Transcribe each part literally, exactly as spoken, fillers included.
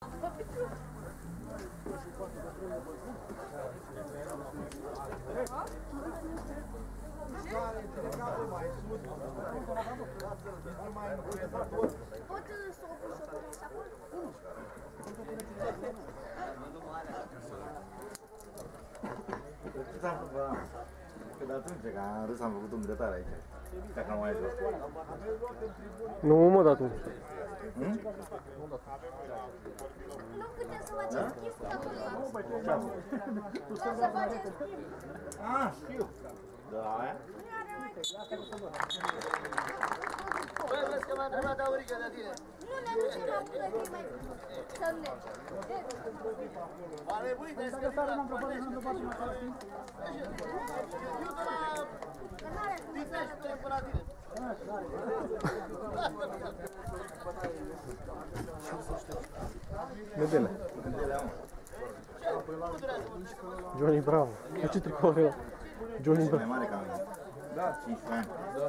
Că de atunci, că am râs, am făcut un dreptare aici. Dacă am mai ajuns. Nu mă dat atunci. Hmm? Nu putem să facem schimb cu acolo. Să facem schimb. Ah, știu. Da, aia? Băi, vreți că m-a întrebat Aurică de tine? Nu ne ducem la până că e mai semne. Va trebui, trebuie să găsim la Părnești. Eu de la Pitești, trec până la tine. Vedele. Vedele, mă. Johnny Bravo. Cu ce tricou e ăla? Johnny E mai Bravo. mare ca mine. Da. cincisprezece ani. Da.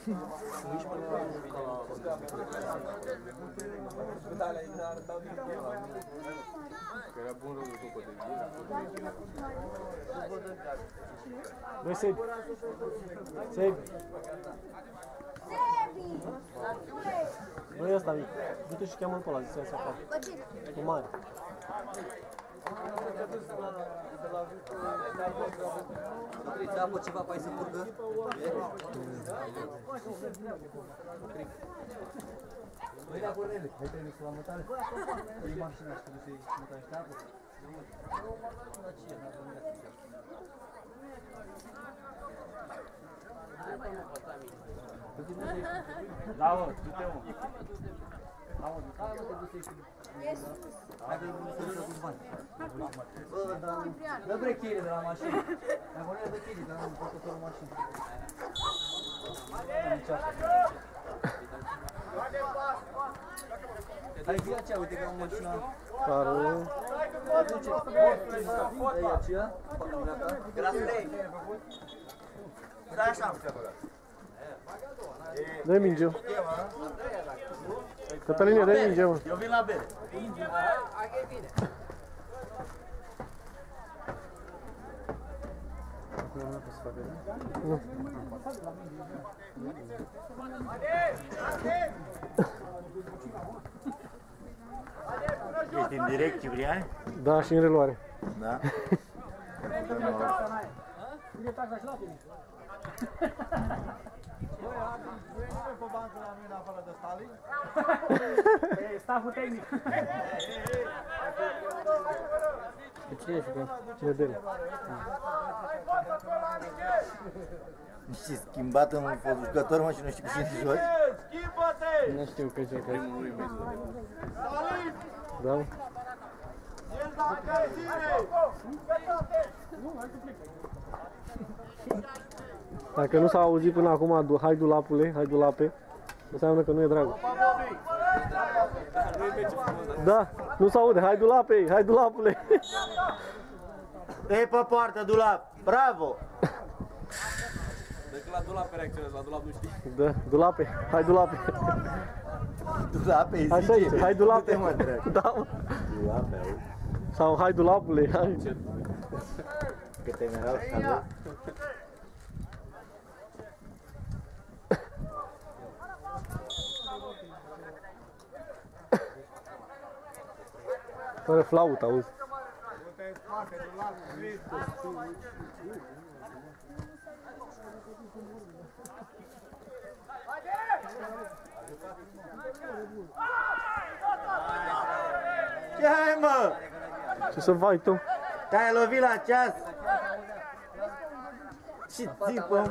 Era bun rău după de vine. Băi, Sebi. Sebi. Sebi! Băi, ăsta mic. Du-te și cheamă-l pe ăla, zi să afară. Bă, cine? Cu mare. Ți-a apă ceva pe aici să curgă? Băi, la Cornele, hai trebuie să la mătare? E mașina și trebuie să-i mătare și apă? Da, mă, du-te, mă. E sus. Hai că nu se duce cu bani. Bă, dar dă brechile de la mașină. La Cornele dă chile, dar nu pot să o mașină. Hai, zi aceea, uite că am mașina. Care? Duce, dă-i aceea, poate pleacă. Grasule! Stai așa, Dă-i minge. Cătăline, dă-i minge, mă. eu vin la bere. Nu. Ești în direct, Ciprian? Da, și în reluare. Da. Staful tehnic. Cine e jucat? Vedele. Și schimbat în fost jucător, mă, și nu știu cu cine să joci? Nu știu că joc aici. Salut! Da? El da încălzire! Dacă nu s-a auzit până acum, hai dulapule, hai dulape, înseamnă că nu e dragă. Da, nu s-a aude, hai dulape, hai dulapule. Ei, pe poartă, dulap! Bravo! Decât la dulap reacționez, la dulap nu știi. Da, dulape, hai dulape. Dulape, îi Așa zice. e, hai dulape. Du-te, mă, dracu. Da, mă. Dulape, auzi? Sau hai dulapule, hai. Că te merau scandal. Fără flaută, auzi. Ce ai, mă? Ce să faci tu? Te-ai lovit la ceas? Și țipă.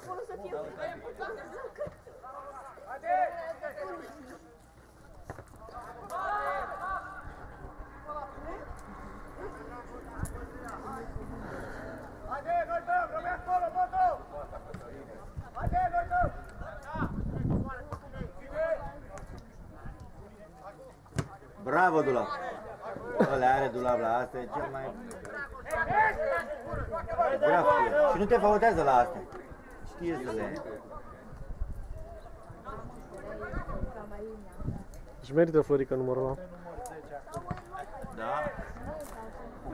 Bravo, dulap! Ăla are dulap la asta, e cel mai... Bravo, și nu te fautează la asta. Știe să le... Și merită Florica numărul ăla.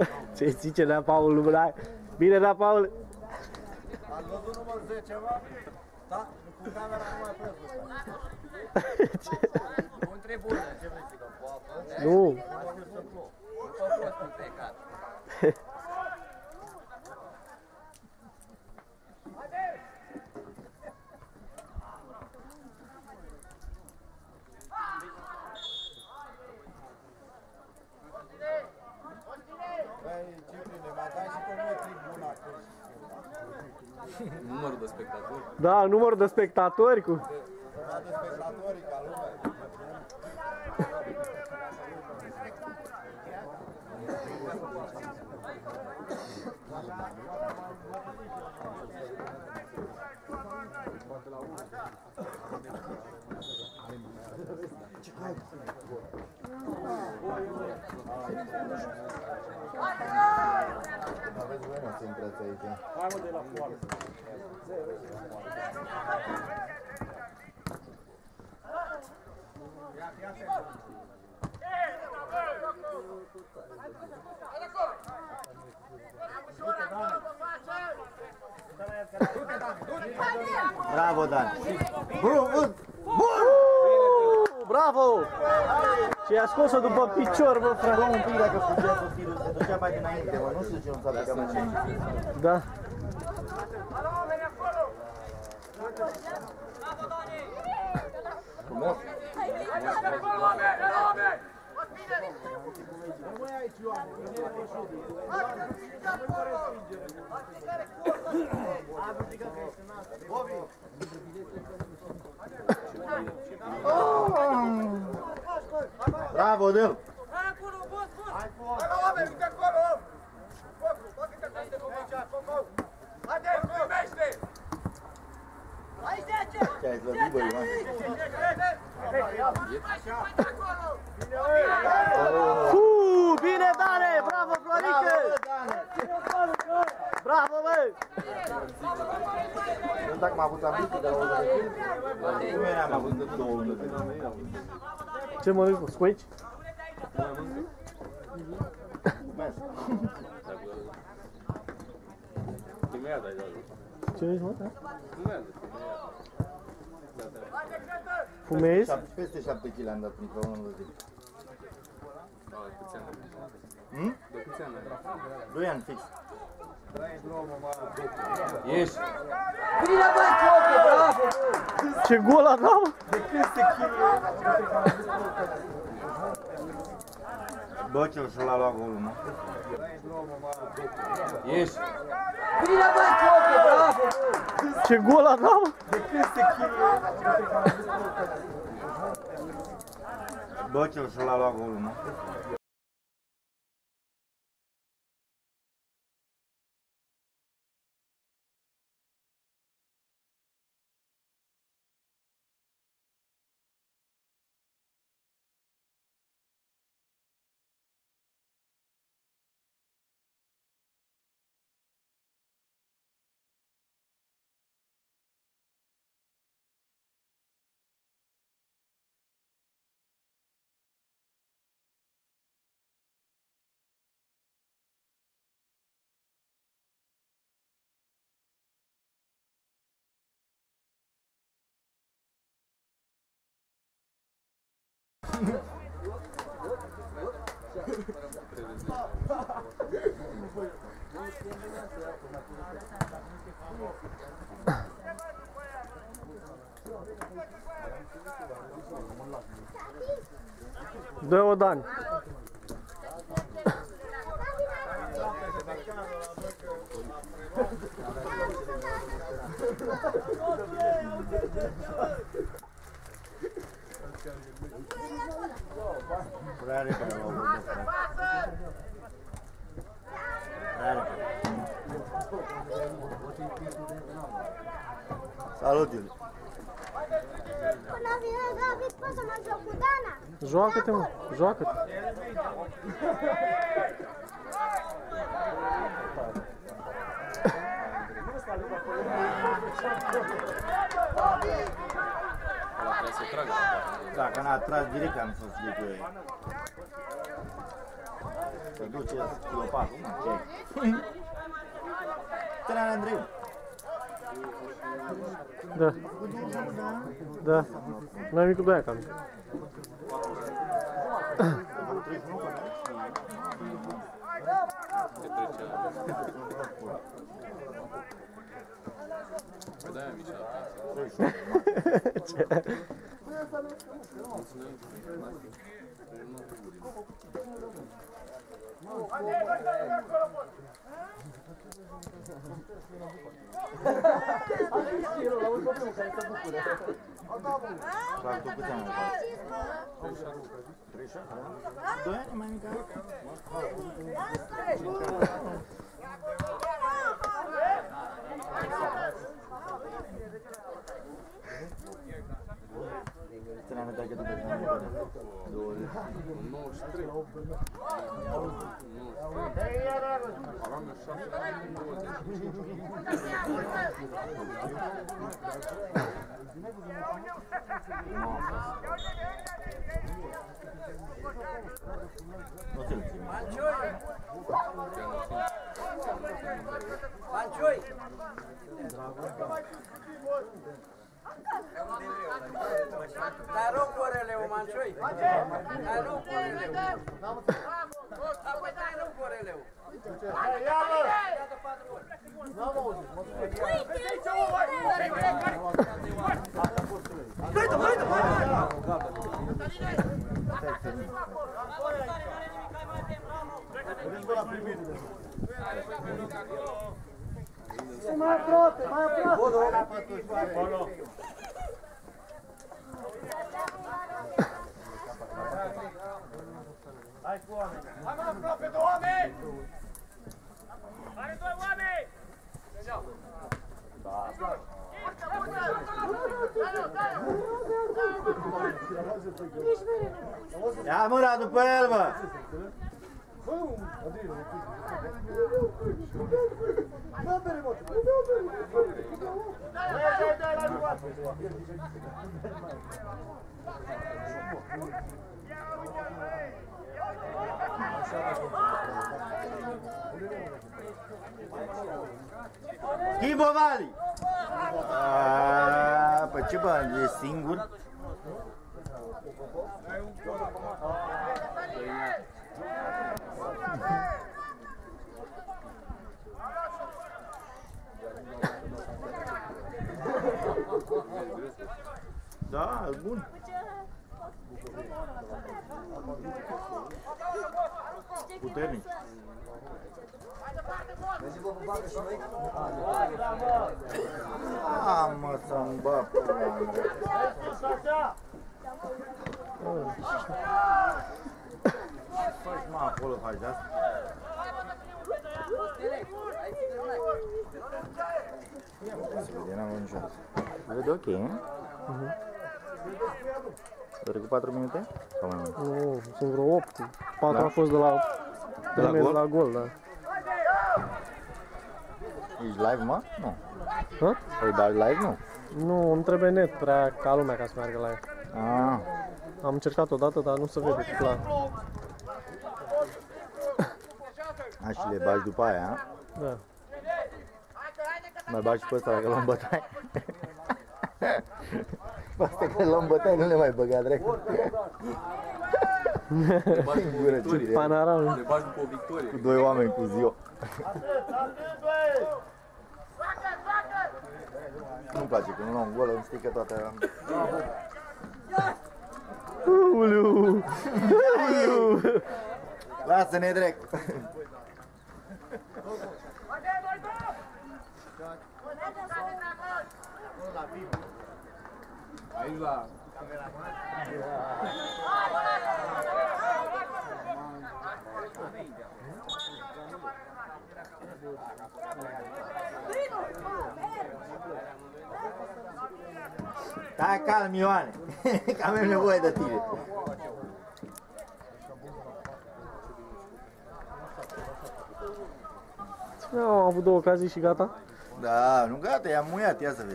Ce zice Nea Paul, lumea? Bine, Nea Paul? Ați văzut numărul zece, mă? Da, cu camera nu mai plăcut. Nu trebuie, ce vrei să cu apă? Nu. Nu s-a fost un pecat. Băi, Ciprine, mai dai și pe noi tribuna. Numărul de spectatori. Da, număr de spectatori cu... Numai de spectatorii ca lumea. Aveți voi, mă, să intrați aici. Hai, mă, de la foară. Bravo, Dan! Bun, bun! Bravo! Ce a scos-o după picior, bă, frate. Bă, un pic dacă fugea copilul, se ducea mai dinainte, mă, nu știu ce nu s-a plecat mai ce. Da. Frumos! Bravo, dă-l! Ce ai slăbit, bă, Ioan? Fuu, bine, Dane! Bravo, Florică! Bravo, bă! Nu dacă m-a avut ambiție de la o de film, nu eram avut de două de film. Ce mănânci, mă? Squaci? Mulțumesc! Chimeada ai dat. Ce ești, mă? Chimeada. Fumezi? Peste șapte kilograme am dat într-o lună de zi. Da, câți ani ai? Hmm? De câți ani ai? Doi ani fix. Ești! Bine, băi, Cocă, bravo! Ce gol a dat? Bă, ce și l-a luat golul, nu? Ești! Bine, băi, Cocă, bravo! Ce gol a dat? Bă, ce și l-a luat golul, nu? Dă-o, Dan. Prea repede l-au văzut. Prea repede. Salut, Iuliu. Până vine David, poți să mă joc cu Dana? Joacă-te, mă, joacă-te. Ăla trebuie să tragă. Dacă n-a tras direct, am fost cu ei. Se duce chilopatul, mă, ce ai? Țăran Andrei. Da. Da. N-ai micul de aia cam. Se trecea. Păi de-aia mici la casă. Ce? Clar, tu câți ani ai? treizeci și șapte, da? doi ani mai mică? Țăran Andrei că după tine am douăzeci. nouăzeci și trei. nouăzeci și trei. Aveam eu șase ani, douăzeci. Nu ți-l țin. Mancioi! Dar rog orele, o mancioi! Dar rog orele! Apoi dai rog orele! Mai aproape, mai aproape! Hai cu oameni! Hai mai aproape de oameni! Are doi oameni! Ia mă, Radu, pe el, bă! Schimbă, Vali! Aaaa, păi ce bă, e singur? Da, e bun. Puternic. A, mă, să-mi bă pula. Faci mă acolo, faci de asta? Se vede, n-am văzut niciodată. Se vede ok, nu? A trecut patru minute? Sau mai mult? Nu, sunt vreo opt. patru Da? a fost de la... De la gol? La gol, da. Ești live, mă? Nu. Hă? Îi dai live, nu? Nu, îmi trebuie net prea ca lumea ca să meargă la ea. Ah. Am încercat odată, dar nu se vede clar. A, și le bagi după aia, a? Da. Mai bagi și pe ăsta dacă l-am bătaie? Pe astea că l-am bătaie nu le mai băga, dracu. Le bagi după o victorie. Panorama. Le bagi după o victorie. Cu doi oameni cu ziua. Nu-mi place, când nu luăm gol, îmi strică toată... Uliu! Uliu! Lasă-ne drept! Aici la... Stai calm, Ioane, că avem nevoie de tine. Nu, am avut două ocazii și gata. Da, nu gata, i-am muiat, ia să vezi.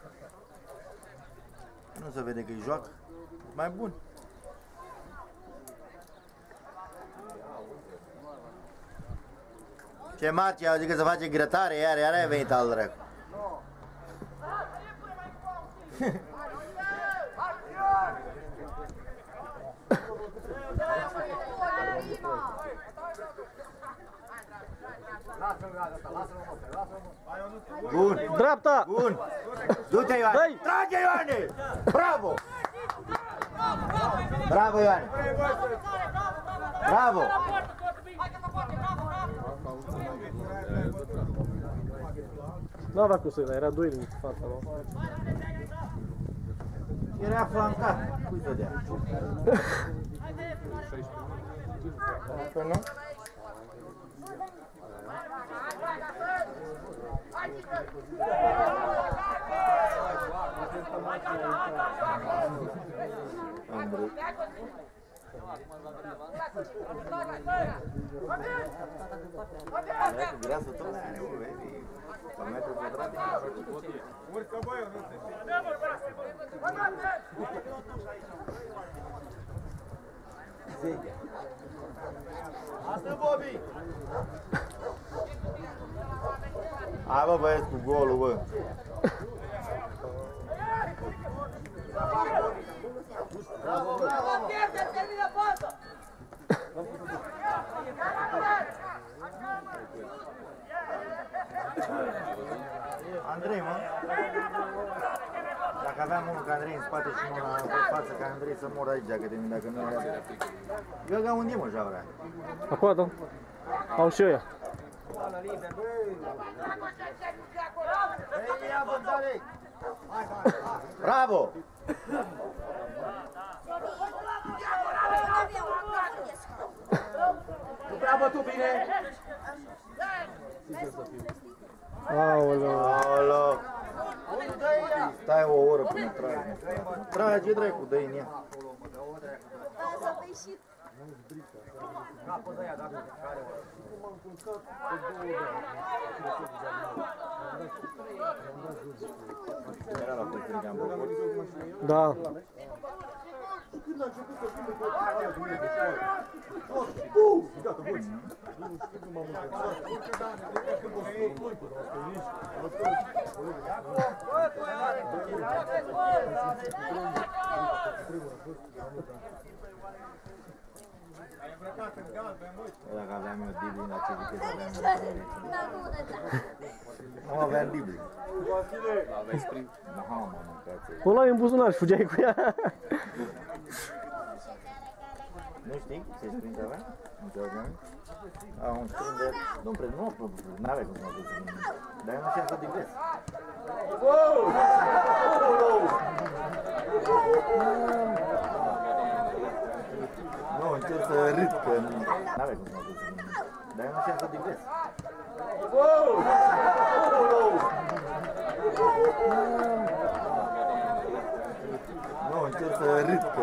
Nu se vede că îi joacă. Mai bun. Ce Marci, au zis că se face grătare, iar, iar ai venit al dracu. Bun, Dreapta! bun. Du-te, Ioane. Dai! Trage, Ioane! Bravo! Bravo, Ioane! Bravo! Nu avea cum să era doi în fața lor. Era flancat. Cui să dea? Că nu? Andrei. Greasă tot are, mă, vezi? Pe metru pătrat. Urcă, băi, nu te Zege. Asta, Bobby! Hai, bă, băieți, cu golul, bă. Bravo, bravo! Termină fața! Andrei, mă. Dacă aveam unul ca Andrei în spate și unul în față ca Andrei să mor aici, dacă, dacă nu era... Eu ca unde, mă, jaura? Acolo, au și ăia. Bravo! Nu prea bătut bine! Aoleu. Aoleu! Stai o oră până tragi. Trage, dracu, dă-i în ea. S-a peșit. Era la păcări, am băcut. Da. Dacă aveam eu dibli în ce viteză aveam eu. Nu aveam dibli. Aveai sprint. Nu, mă, mâncați. O luai în buzunar și fugeai cu ea. Nu știi ce sprint avea? Înțelegem? A, un sprint de... Nu, pre, nu, n-avea cum să mă duc. Dar eu nu știam să digrez. Nu, încerc să râd, că n-avea cum să mă duc. Dar eu nu știam să digrez. Nu, încerc să râd, că...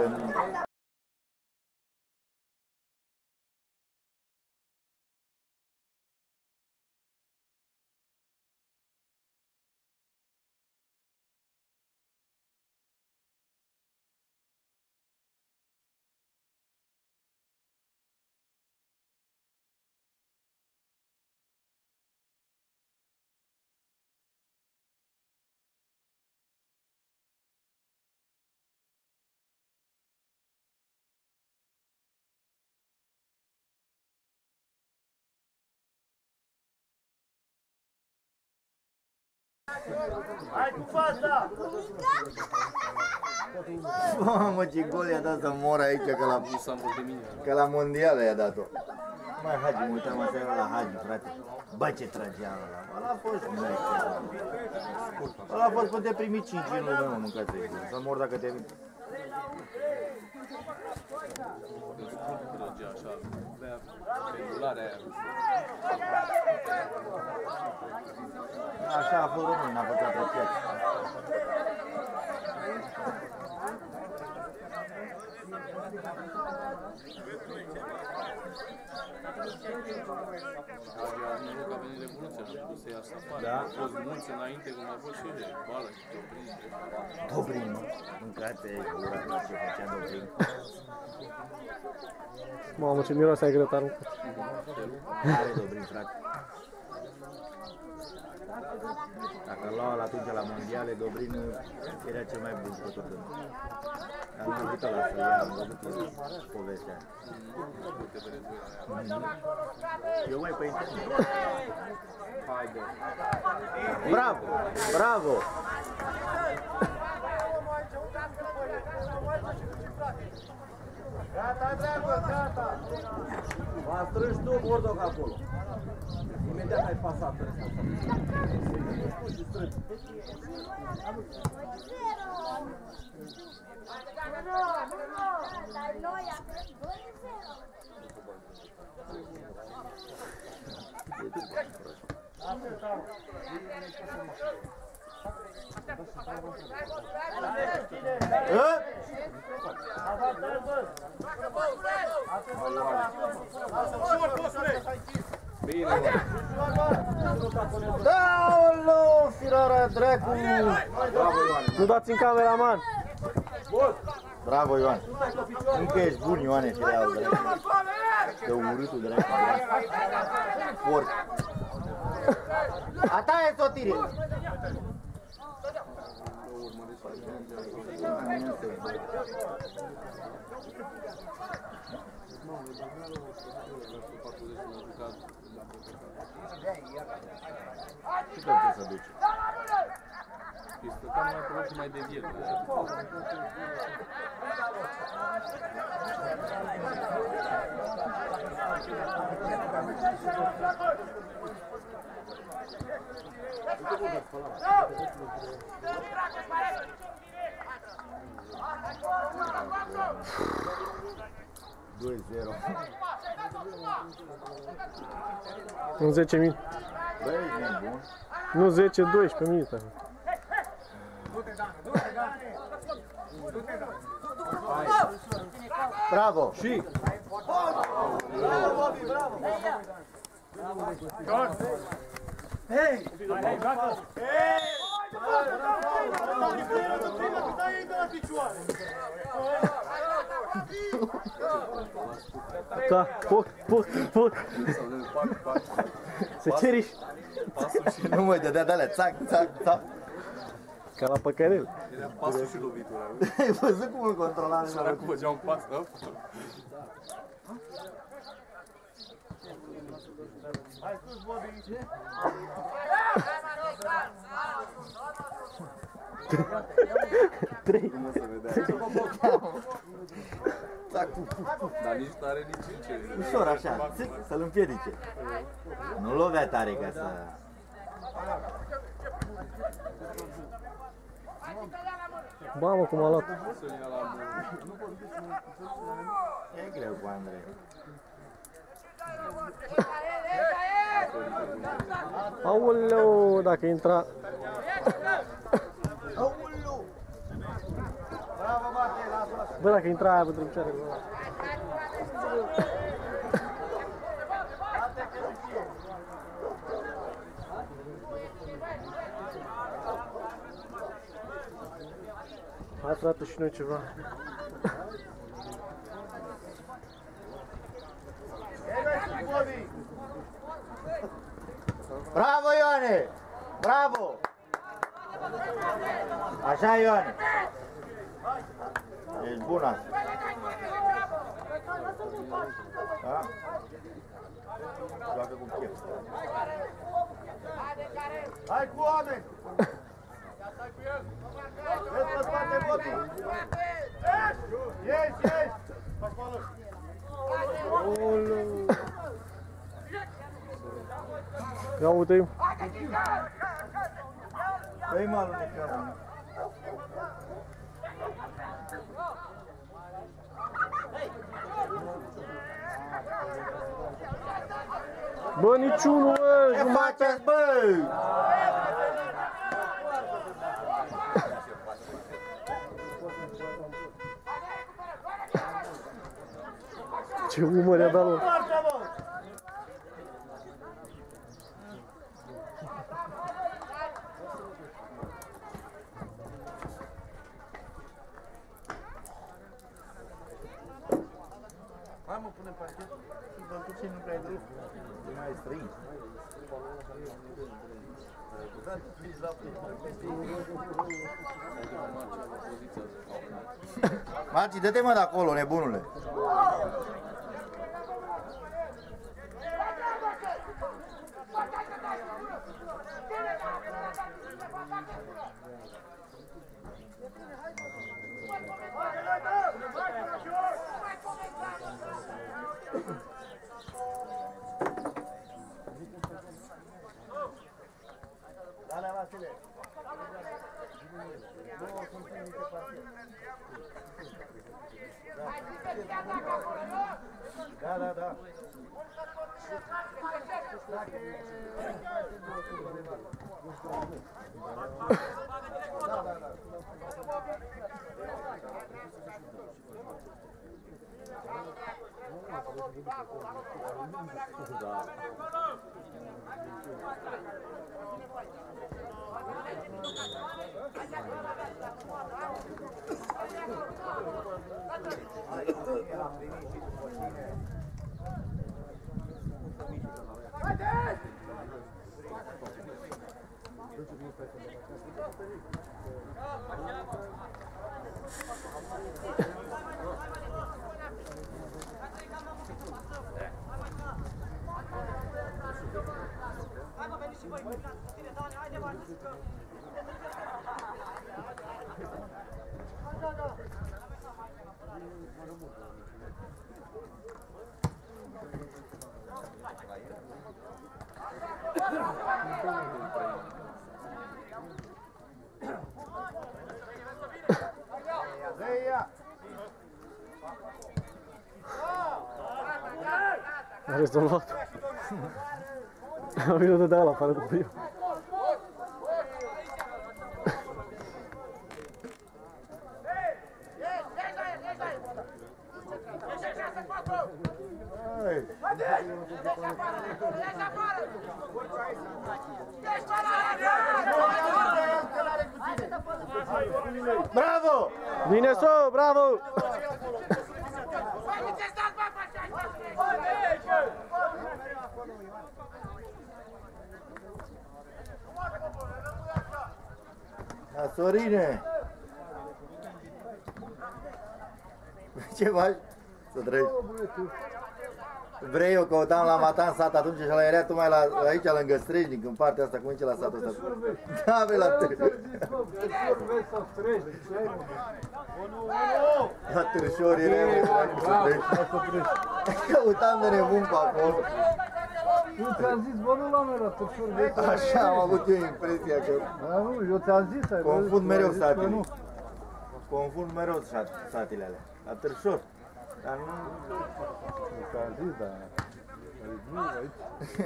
Hai cu fața! Mamă, ce gol i-a dat să mor aici, că la, Nu s-a îmbăt de mine. că la mondială i-a dat-o. Mai Hagi, mă uitam aseară la Hagi, frate. Bă, ce tragea ăla. Ăla a fost, mă. Ăla a fost până te primi cinci în lume, mă, mâncați-i. Să mor dacă te vin. Eu scurt trăgea așa. Avea pendularea aia. Așa a fost român, n-a făcut apreciat. Avea noroc că a venit Revoluția, am pus să iasă afară. Da? A fost mulți înainte, când a fost și ele, bală și Dobrin. Dobrin, mă. Mâncați-i, ura la ce făcea Dobrin. Mamă, ce miroase ai grătarul. Are Dobrin, frate. Dacă l-au luat atunci la mondiale, Dobrin era cel mai bun jucător de noi. Am văzut ăla să ia, am văzut povestea. Eu mai pe internet. Haide. Bravo! Bravo! Gata, dragă, gata! V-a strâns tu, Bordoc, acolo. Imediat ai pasat ăsta. Nu spui și strâns. Bine, Aoleu, firarea dracu! Nu dați în cameraman! Bravo, Ioan! Încă ești bun, Ioane, firea al dracu. De urâtul dracu. Porc. A ta e, Sotire! Ce trebuie să duci? Îi stăteam mai pe loc și mai deviet. doi zero. În zece minute. Băi, ești nebun. Nu zece, doisprezece minute. Bravo! Și! Da, foc, foc, foc. Se ceriși. Nu mă dădea de-alea, țac, țac, țac. Ca la păcărel. Era pasul și lovitura. Ai văzut cum îl controla? Săracu cum făcea un pas, da? Hai sus, Bobby! Trei. Cum o să vedea? Țac, Dar nici nu are nici în ce. ușor așa, țic, să-l împiedice. Nu lovea tare ca să... Mamă, cum a luat. Sălina la E greu cu Andrei. Aoleu, dacă intra... Aoleu! Bravo, bate, lasă-l! Bă, dacă intra aia pentru picioare. Hai, frate, și noi ceva. Bravo, Ioane! Bravo! Așa, Ioane! Ești bun asta. Da? Joacă cu chef. Hai cu oameni! Vezi pe spate, Bobby! Ieși, ieși! Aoleu. Ia uite-i. Dă-i malul de cară. Bă, niciunul, bă, Ce jumătate. faceți, bă? Ce umăr i-a dat lor. Hai mă, punem parchet și bătut ce nu prea ai de lucru? Nu mai ai străini. Marci, dă-te mă de acolo, nebunule. Dale, Vasile. Da, da, da. Da, da, da. A rezolvat. Am venit de ăla afară după eu. Bravo! Bine so, bravo! Da, Sorine! Ce faci? Să trăiești. Vrei, eu căutam la Matan sat atunci și la era tu mai la, aici lângă Strejnic, în partea asta, cum e ce la satul ăsta? Da, vrei la La Târșori era, căutam de nebun pe acolo. Eu ți-am zis, bă, nu l-am la Târșori. Așa am avut eu impresia că... Da, nu, eu ți-am zis, ai confund văzut, mereu ai zis satele. că nu. Confund mereu satele alea. La Târșori. Dar nu... Eu ți-am zis, dar... Nu, aici.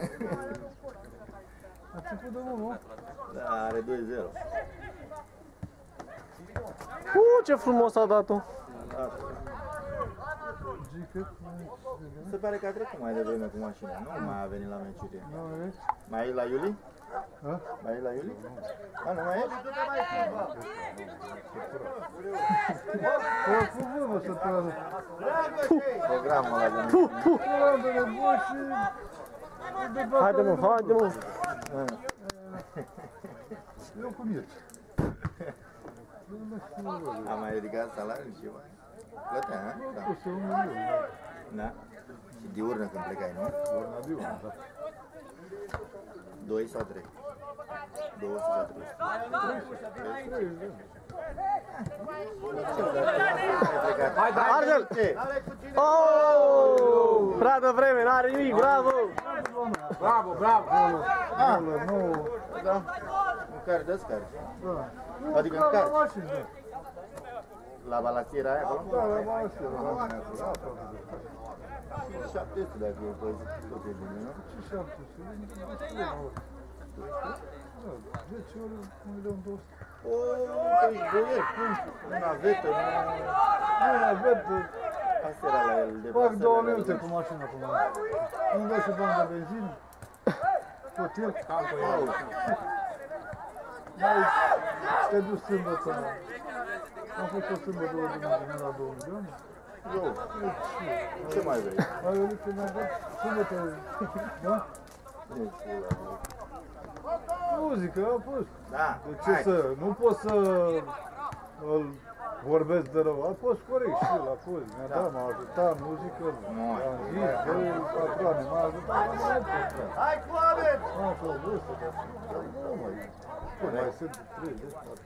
A început de unul. Da, are doi zero. Uh, ce frumos a dat-o! Se pare că a trecut mai devreme cu mașina, nu mai a venit la meciurie. Mai e la Iuli? A? Mai e la Iuli? A, nu mai e? Cum vă să trăiască? Programul ăla de Puh, puh! Ăla de nebun și... Haide mă, haide mă! Eu cu Mirci. a mai ridicat salariul și ceva? Plătea, ha? Da. Să un milion. Da. Și diurnă când plecai, nu? Urna diurnă, da. Doi sau trei? Două sau trei? Argel! Oh! Prea devreme, n-are nimic, bravo! Bravo, bravo! Ah, Nu, da. În care descarci. da. Adică în La care? mașină. La balastiera aia acolo? Da, la mașină. Da, șapte sute dacă e pe zi, tot e bine, nu? și șapte sute. Da, zece ori, un milion două sute. O, păi boier, cum? În navetă, nu... Nu, la vetă. Asta era la el, de Fac două minute cu mașina până la... Nu dai și bani de benzină. Tot el. Mai te duci sâmbătă. Am fost o sâmbătă două duminică, la două milioane. Eu. Ce mai vrei? Ai venit când am dat? Sună-te, da? Muzică, a fost. Da, De ce hai. să, nu pot să îl vorbesc de rău, a fost corect și el a fost, mi-a Da. dat, m-a ajutat, muzică, Nu, am zis, băi, patroane, m-a ajutat, m-a ajutat. Hai cu oameni! M-am fost vârstă, dar nu mai, nu mai sunt trei de spate.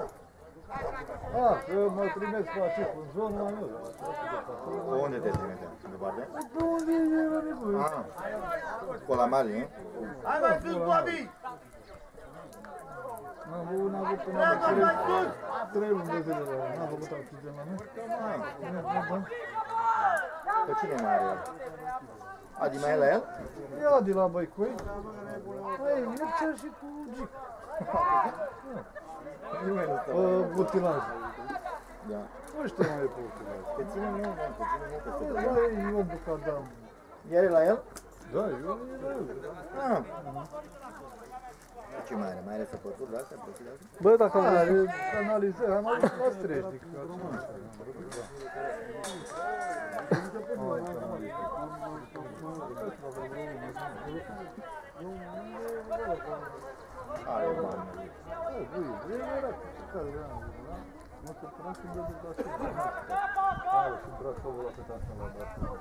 Ah, că mă trimesc pe acest în zona mea. Unde te trimite? Departe? De unde e la nevoie? Ah. Școala mare, nu? Hai mai sus cu oameni! N-am avut, n-am avut până la trei, trei luni de zile la n-am făcut accident la noi. Pe cine mai are el? Adi mai e la el? Ia de la Băicoi. Păi, mergea și cu Gic. Nimeni nu stă. Pe utilaj. Da. Nu știu mai e pe utilaj. Te ține mie, mă, te ține mie că se Da, dă. e eu bucadam. Iar e la el? Da, eu e la el. Ah. Ce mai are? Mai are săpături de astea? Prostii de astea? Bă, dacă am Are văzut, canalizări, am avut la streșnic. Are bani. Nu te până când e de Brașov. Are și Brașovul la cât asta la Brașov.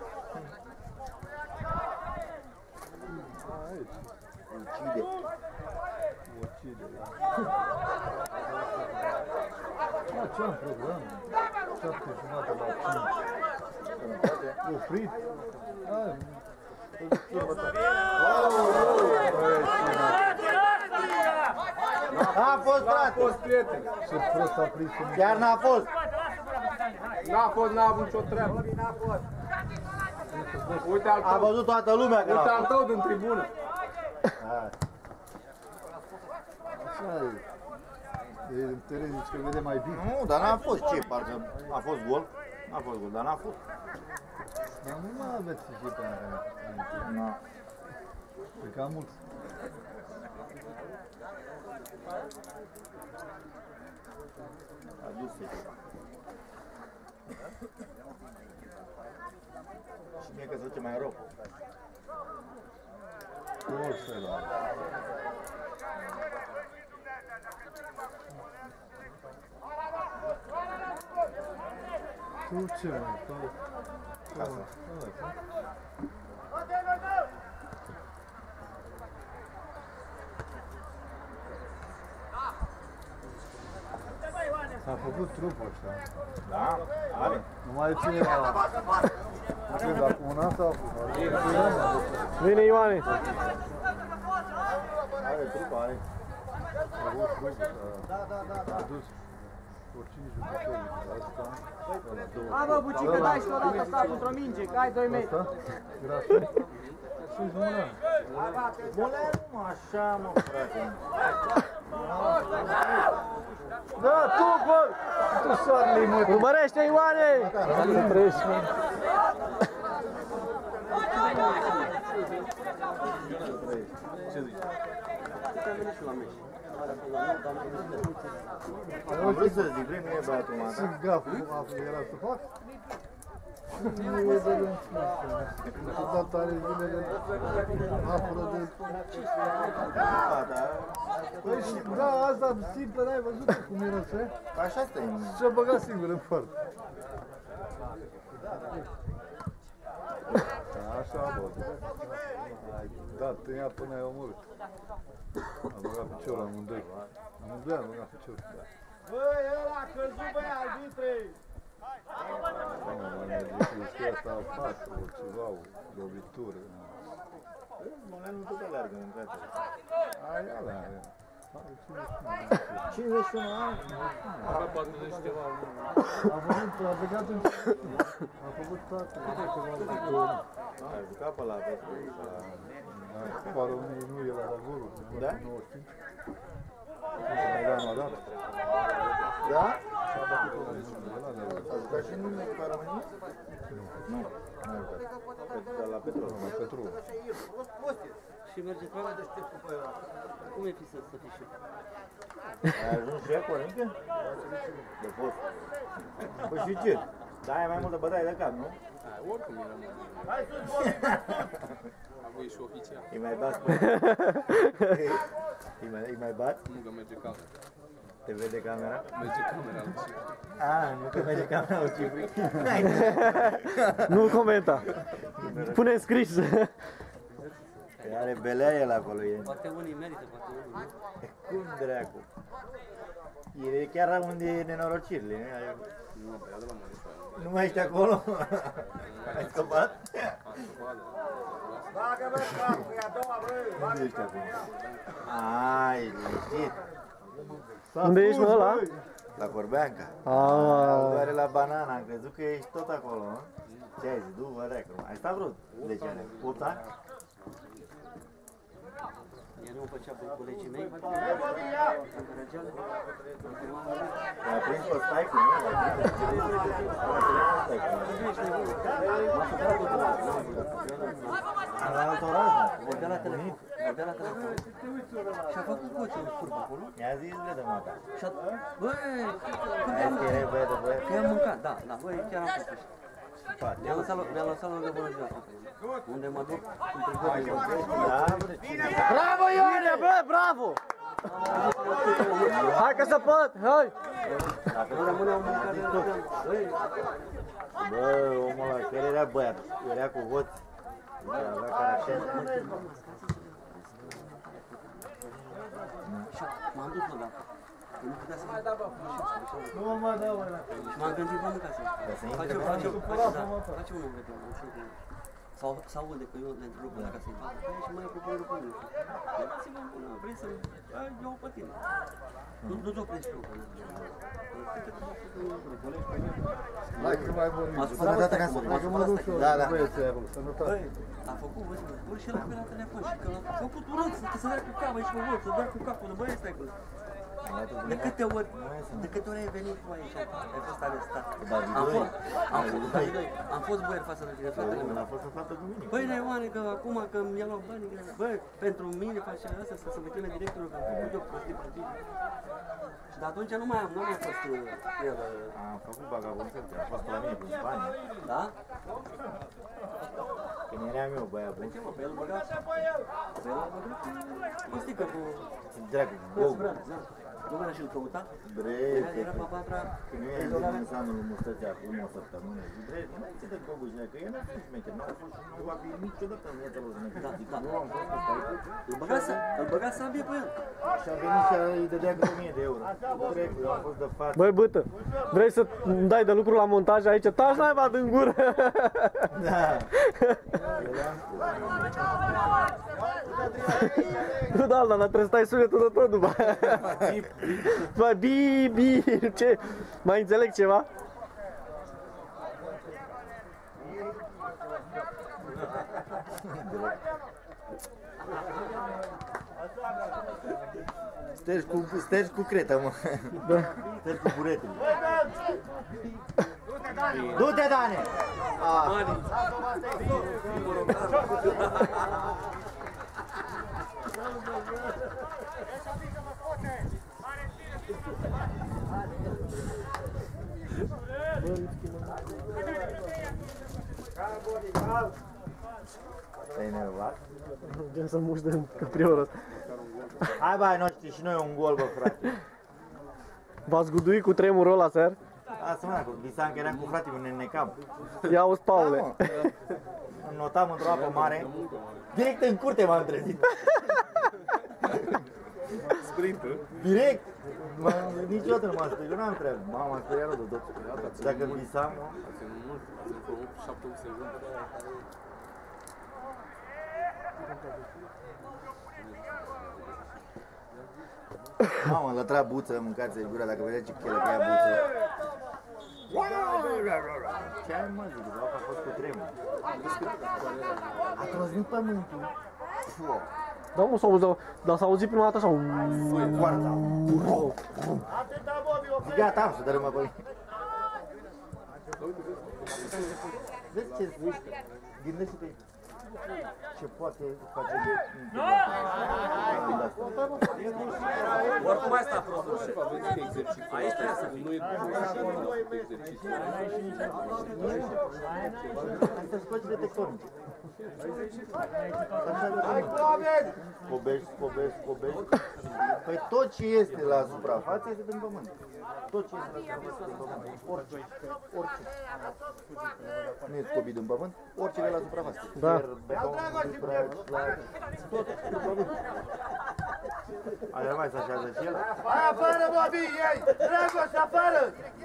Aici. Ucide. Ucide, da. Da, ce am program? șapte jumate la cinci. Oprit? Hai. N-a fost, frate! Ce prost a prins în Chiar n-a fost! N-a fost, n-a avut nicio treabă. Uite al A tău, văzut toată lumea că uite n-a al fost. tău din tribună. Hai. Așa e. E în teren, zici că vede mai bine. Nu, dar n-a fost. Ce? Parcă a fost gol? N-a fost gol, dar n-a fost. Dar nu mai aveți și pe aia. Na. E cam mult. A dus-se. Și mie că se duce mai rău. Orice la. Tu ce mai? Tu... Casa. S-a făcut trupul ăsta. Da? Are. Nu mai e cineva. Când acum un an s-a făcut. vine Ioane. Are trup, are. A avut trupul, s-a dus. Oricine jucători. Asta. Hai bă, bucică, dai și odată asta într-o minge, că ai doi metri. Asta? Grasul? Și Zmulean. Bolea nu așa, mă, frate. Da, tu, bă! Tu soarele-i, mă! Urmărește Ioane! Să trăiești, mă. Ce zici? Am vrut să zic, vrei mine băiatul mă, Sunt gaful, cum a fost, era să fac? Nu e de lâns, nu știu. Am dat tare zilele, apără de... da, da. Păi și, da, asta simplă, n-ai văzut cum era să? Așa stă în mine. Și-a băgat singur în fără. Așa a fost. Ai dat în ea până ai omorât. A băgat piciorul amândoi. Amândoi am băgat piciorul. Băi, ăla a căzut, băi, arbitrei! Mă, mă, ne zice că asta a fac o ceva, o lovitură. Bolea nu tot alergă în viață. Aia la aia. cincizeci și unu ani? Avea patruzeci și ceva. A venit, a băgat în... A făcut toate, a făcut ceva de două. Ai jucat pe la vest. Pară unii nu e la golul. Da? nouăzeci și cinci. Nu se mai da m-a dat. Da? S-a bătut la mine. A jucat și nu pe România? Nu. Nu a jucat. Pe la Petrol. La Petrol. Și merge pe ăla? Cum e fi să să fii și? Ai ajuns și ea cu Olimpic? De post. Păi și ce? Da, ai mai multă bătaie de cap, nu? Aia, oricum era mai bine. Hai sus, Bobby! A voi și oficial. Îi mai bați pe... Îi mai, îi mai bați? Nu că merge camera. Te vede camera? Merge camera la cifre. A, nu că merge camera la cifri. Nu comenta. Pune în scris. Are belea el acolo, e. Poate unii merită, poate unii nu. Cum dracu? E chiar unde e nenorocirile, nu? Nu, pe ea de la Mărișoară. Nu mai ești acolo? Ai scăpat? Am scăpat de la Bagă, bă, capul, e a doua, bă! Unde ești acum? Ai, liniștit. Unde ești, mă, ăla? La Corbeanca. Ah. Doare la banana, am crezut că ești tot acolo, nu? Ce ai zis? Du, vă recu. Ai stat vreo zece ani? opt ani? El nu făcea pe colegii mei. Hai, Bobby, ia! L-a prins pe Staicu, nu? La alt oraș, mă. Vorbea la telefon. Vorbea la telefon. Și a făcut voce în curbă acolo. Mi-a zis de mata. Și a... Băi, când Ai am că erai mâncat. băiat de băiat? Că am mâncat, da, da, băi, chiar am făcut. Poate. Mi-a lăsat, mi-a lăsat lângă bună ziua. Unde mă duc, între gările. Da, Bravo, Ioane, bă, bravo! Hai că să pot, hai! Nu rămâne o mâncare de tot. Băi, bă, omul ăla, chiar era băiat. Era cu hoț. Avea caracter. și m-am dus mă, da. Nu putea să mai Nu mă dă, mă, și m-am gândit, bă, mâncați. Face, face, face, da, face unul, vede, nu știu cum. Sau, sau aude că eu le întrerup la casă și mai propun lucruri. Dați-vă până, vrei să iau pe tine. Nu, nu ți-o prins eu. Hai că mai bun. Sănătate acasă. Dacă mă duc și eu, Da, da. băieții acolo, sănătate. Băi, a făcut, băi, băi, și el a la telefon și că a făcut urât, să se dea cu capul și pe să dea cu capul, băi, stai cu. De câte ori, de câte ori ai venit tu aici, ai fost arestat. Am fost, am fost, am fost boier față de tine, fratele meu. A fost în față cu mine. Băi, dar Ioane, că acum că mi-a luat banii, că, bă, pentru mine face asta, să se mă directorul, că am făcut eu prostii pe tine. Și de atunci nu mai am, nu mai a fost uh, el. Uh, Am făcut bagabonțel, a fost la mine cu Spania. da? Când eram eu băiat bun. Ce mă, pe el băga? Pe el a băgat o stică cu... Dracu, cu Bogu. brad, da. Nu venea și-l căuta. Bre, Era, era pe patra... când eu i-am zis în sanul lui Mustățea acum o săptămână, zic, bre, nu mai ți de Bogu și că el n-a fost șmecher, n-a fost și nu va fi niciodată în viața lui șmecher. Da, da. Nu am fost cu Staicu. Îl băga, să, îl băga sabie pe el. Și a venit și îi dădea câte o mie de euro. Dracu, eu am fost de față. Băi, bătă, vrei să îmi dai de lucru la montaj aici? Taci naiba din gură! Da. Nu, da, dar trebuie să stai sunetul de tot după aia. Bă, bi, bi, ce? Mai înțeleg ceva? Stergi cu, stergi cu creta, mă. Da. Stergi cu buretele. Du-te, Dane! Ah. Te-ai enervat? Gen să muși de caprioră ăsta. Hai, bai, noștri și noi un gol, bă, frate. V-ați guduit cu tremurul ăla, ser? Asta mă, visam că eram cu fratele meu, ne necam. Ia uzi, Paule. Notam într-o apă mare. Direct în curte m-am trezit. Sprintă. Direct! Niciodată nu m-am speriat, eu n-am treabă. Mama m-am speriat rău de tot. Dacă visam, Ați în mult, ați în opt șapte opt secunde. mamă, lătra buță, mâncați gura, dacă vedea ce chelă că ia buță. Ce ai, mă, zic, vreau că a fost cu tremur. A trăznit pământul. Fuh. Da, mă, s-a auzit, dar s-a auzit prima dată așa. Coarța. Atâta, Bobby, o Zic, gata, am să dărâm acolo. Vezi ce zici? Gândește-te. ce poate face. Oricum mai sta prostul. Aici trebuie să fii. Nu e exercițiu. Astea sunt păcile tectonice. Hai cu oameni! Scobești, scobești, scobești. Păi tot ce este la suprafață este din pământ. Tot ce este la suprafață este din pământ. Orice, orice. Nu e scobit din pământ, orice e la suprafață. Da. Fier, beton, brad, slag, tot din pământ. Aia mai se așează și el. Hai afară, Bobby, ei! Dragoș, afară!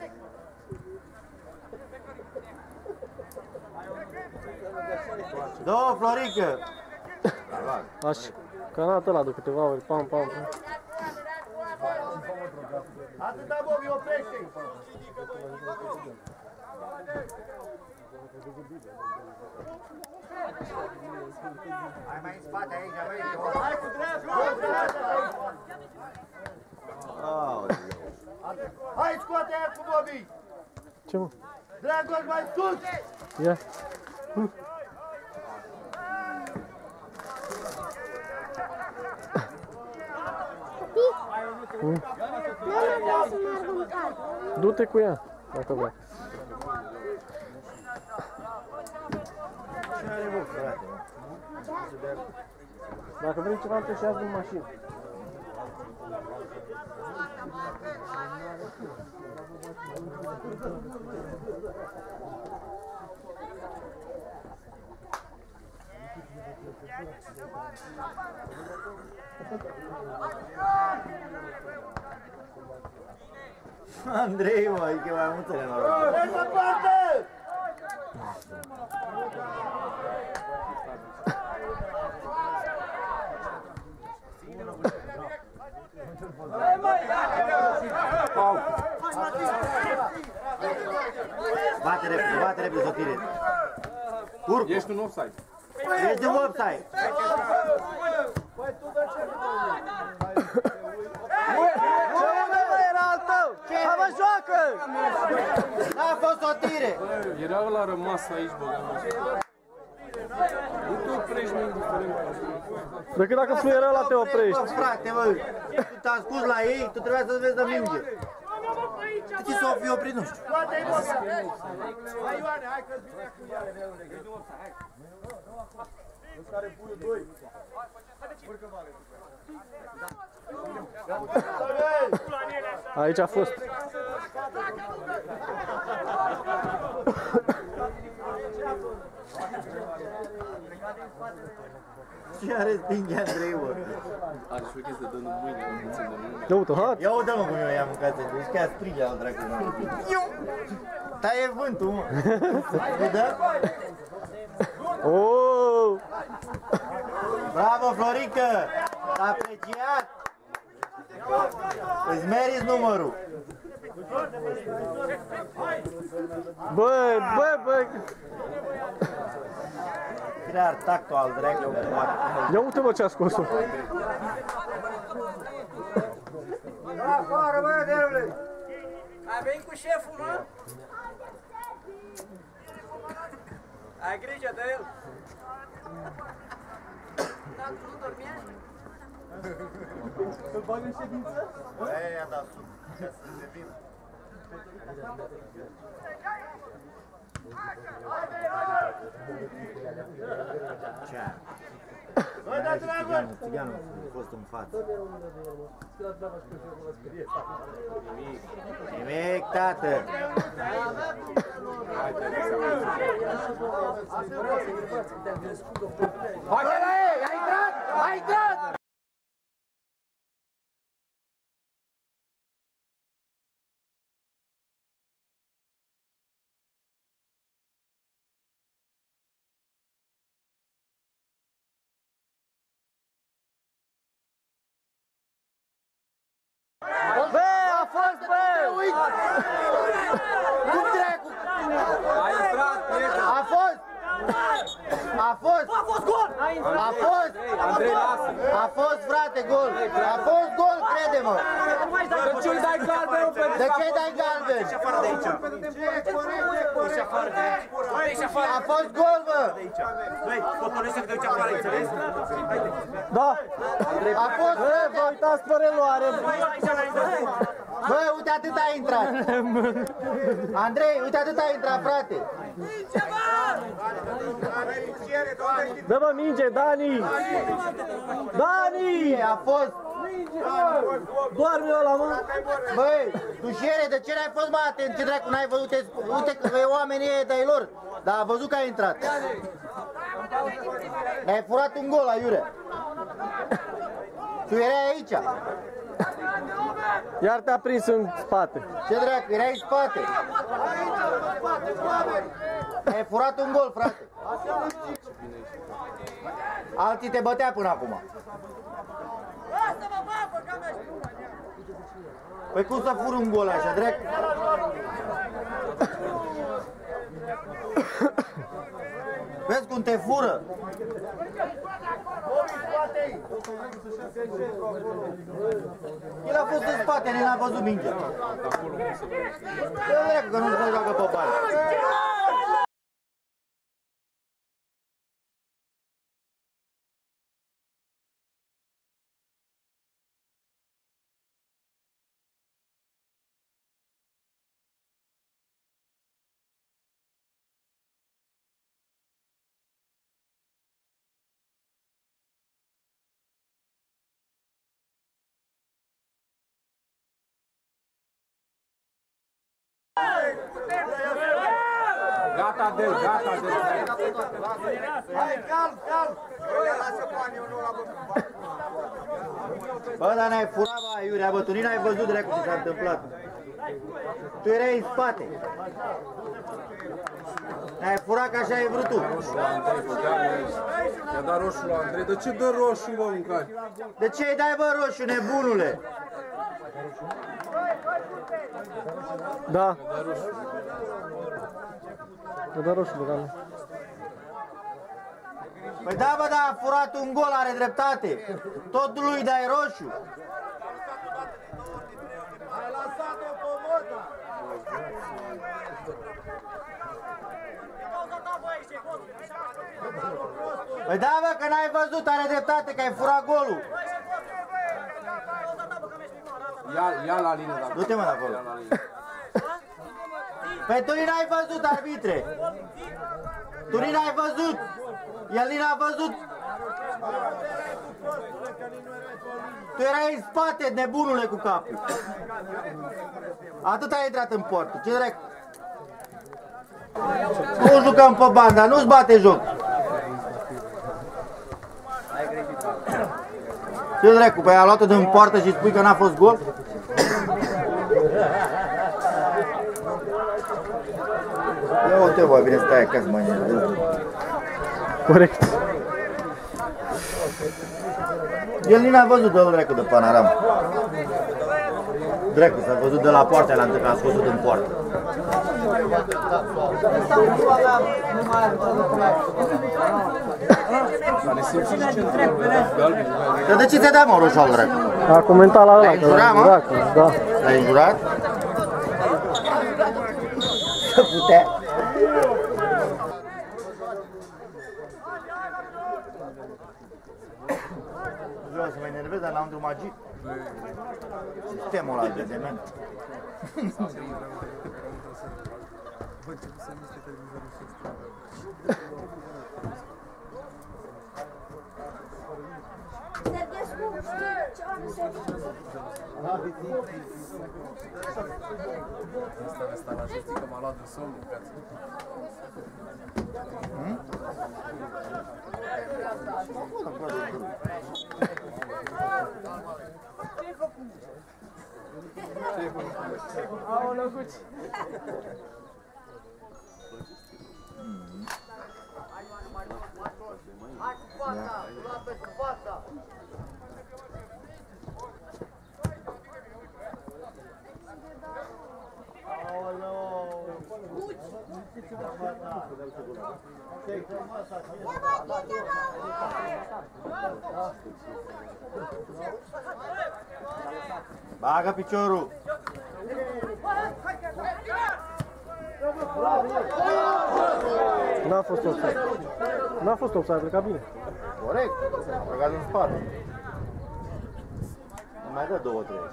Două, Florică! Așa, canat ăla de câteva ori, pam, pam, pam. Atâta, Bobby, oprește-i! Hai mai în spate aici, băi! Hai cu dreapta! Hai, scoate aia cu Bobby! Ce mă? Dragoș, mai sus! Ia. Nu vreau să merg în cal. Du-te cu ea, dacă vrei. Ce are, bă, frate? Dacă vrei ceva, te și-azi din mașină. Andrei, mă, e că mai multă nenoroc. Hai să parte! Bate repede, bate repede, Sotire. Urcă. Ești un offside. Ești în offside. Era al tău! Hai mă, joacă! N-a fost Sotire. Era ăla rămas aici, bă. Nu te oprești, mă, indiferent. Decât dacă fluieră ăla te oprești. Bă, frate, mă, tu te-a scus la ei, tu trebuia să vezi de minge. De ce s-o fi oprit, nu știu. Scoate-i, Bobby! Hai, Ioane, hai că-ți vine cu ea. În care pune doi. Aici a fost. Ce a respinge Andrei, bă? Are și o chestie de dă în mâine, nu țin de mâine. Ia uite, hai! Ia uite, mă, cum eu i-am mâncat, deci chiar strige la dracu. Taie vântul, mă. Nu dă? Oh! Bravo, Florică! S-a apreciat! Îți meriți numărul! Bă, bă, bă! Crear tactul al dracu. Ia uite, mă, ce a scos-o! Afară, bă, derule! Ai venit cu șeful, mă? Ai grijă de el! Nu dormia? Îl bag în ședință? Aia i-a dat sub, ca să se vină. Ce? Bă, da, Dragoș! Țiganul a fost în față. Nimic, tată! Hai la ei! A intrat! A intrat! Bă, a fost, bă! Cum dracu? A intrat, prieten! A fost! A fost! A fost fost gol! A fost! Andrei, lasă! A fost, frate, gol! A fost gol, crede-mă! De ce îi dai galben? De ce dai galben? A fost gol, bă! Da! A fost, Bă, vă uitați pe reluare! bă, uite atât a intrat! Andrei, uite atât a intrat, frate! Dă-mă minge, Dani! Dani! A fost! Doarme ăla, mă! Băi, dușiere, de ce n-ai fost mai atent? Ce dracu, n-ai văzut? Uite că e oamenii ăia de-ai lor, dar a văzut că a intrat. Ne-ai furat un gol, aiurea. Tu erai aici. Iar te-a prins în spate. Ce dracu, erai în spate. Ne-ai furat un gol, frate. Alții te bătea până acum. Păi cum să fur un gol așa, drept? Vezi cum te fură? El a fost în spate, nu a văzut mingea. Că nu se joacă pe bani. Gata de, gata de. Hai, calm, calm! Lasă banii, eu nu l-am văzut. Bă, dar n-ai furat, bă, Iurea, bă, tu nici n-ai văzut dracu ce s-a întâmplat. Tu erai în spate. N-ai furat că așa ai vrut tu. I-a dat roșu la Andrei. De ce dă roșu, mă, mâncare? De ce îi dai, bă, roșu, nebunule? Da. Îi dă roșu, bă, Păi da, bă, da, a furat un gol, are dreptate. Tot lui dai roșu. Ai lăsat-o comodă! Păi da, bă, că n-ai văzut, are dreptate, că ai furat golul. Ia, ia la linie, dacă. Du-te, mă, de acolo. Păi tu n-ai văzut, arbitre. Tu n-ai văzut. El n-a văzut. Tu erai în spate, nebunule, cu capul. Atât ai intrat în poartă. Ce dracu? Nu jucăm pe banda, nu-ți bate joc. Ce dracu? Păi a luat-o din poartă și spui că n-a fost gol? Ia uite, bă, bine stai acasă, mă enervez. corect. El nici n-a văzut, dă-l dracu de panoramă. Dracu, s-a văzut de la poartă, la întâlnit, a scos-o din poartă. Dar de ce ți-a dat, mă, roșu, dracu? A comentat la ăla. L-ai înjurat, mă? Da. L-ai înjurat? Să putea. Vreau să mă enervez, dar l-am drumagit. Sistemul ăla de dement. Serghescu, știi ce am înțeles? Asta asta la știi că m-a luat de somn în viață. Aoleu, Guci! Hai cu fața, lua-te cu fața! Aoleu! Bagă piciorul! N-a fost offside. N-a fost offside, a plecat bine. Corect, a plecat în spate. Mai dă două, trei.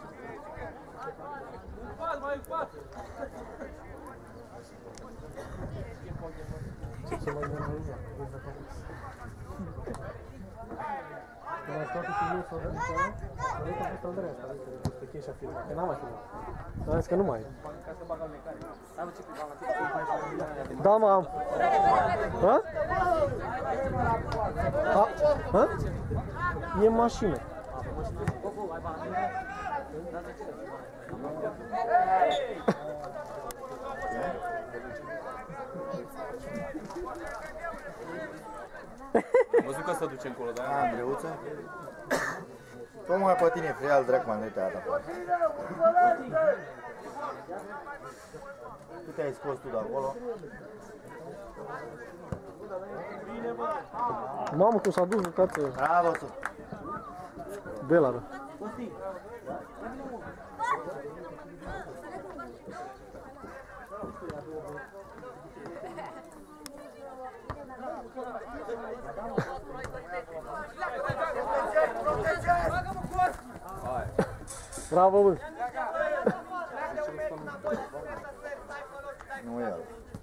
Ce să mai bun aici? Când ai stat cu mine sau dă după aia, a venit a fost Andreea asta, pe chin și-a filmat, că n-am mai filmat. S-a zis că nu mai e. Da, mă, am. Ha? Ha? Ha? E în mașină. Am văzut că se duce încolo, da? Andreuță? Tocmai pe tine, frie al dracu, Andrei, te-a dat. Tu te-ai scos tu de acolo? Mamă, cum s-a dus jucață Bravo, sus! de la da. Bravo, bă! Nu e el.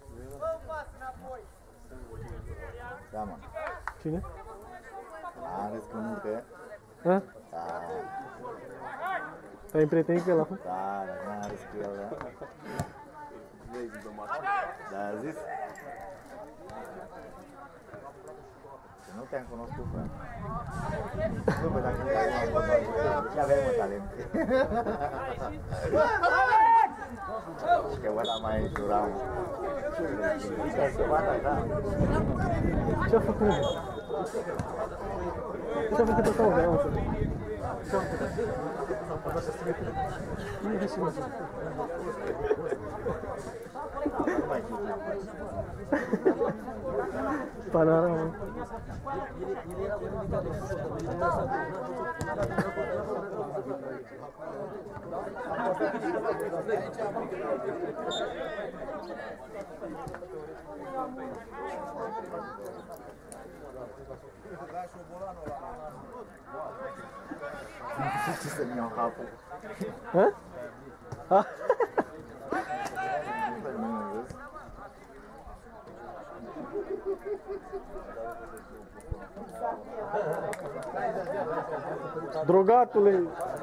Da, mă. Cine? Am râs cu multe. Ha? Da, Te-ai împrietenit cu el acum? da, da, n-am râs cu el, da. Da, a zis? Că nu te-am cunoscut, frate. Nu, bă, dacă nu te-am cunoscut, și avem un talent. Că ăla mai juram. Uite, se bate așa. Ce-a făcut? Ce-a făcut ăsta, mă, n-am înțeles. Ce-a făcut? Nu e și mă. Nu mai știu. Panorama. Nu știu ce să-mi iau capul. Ha? Ha? Drogatule!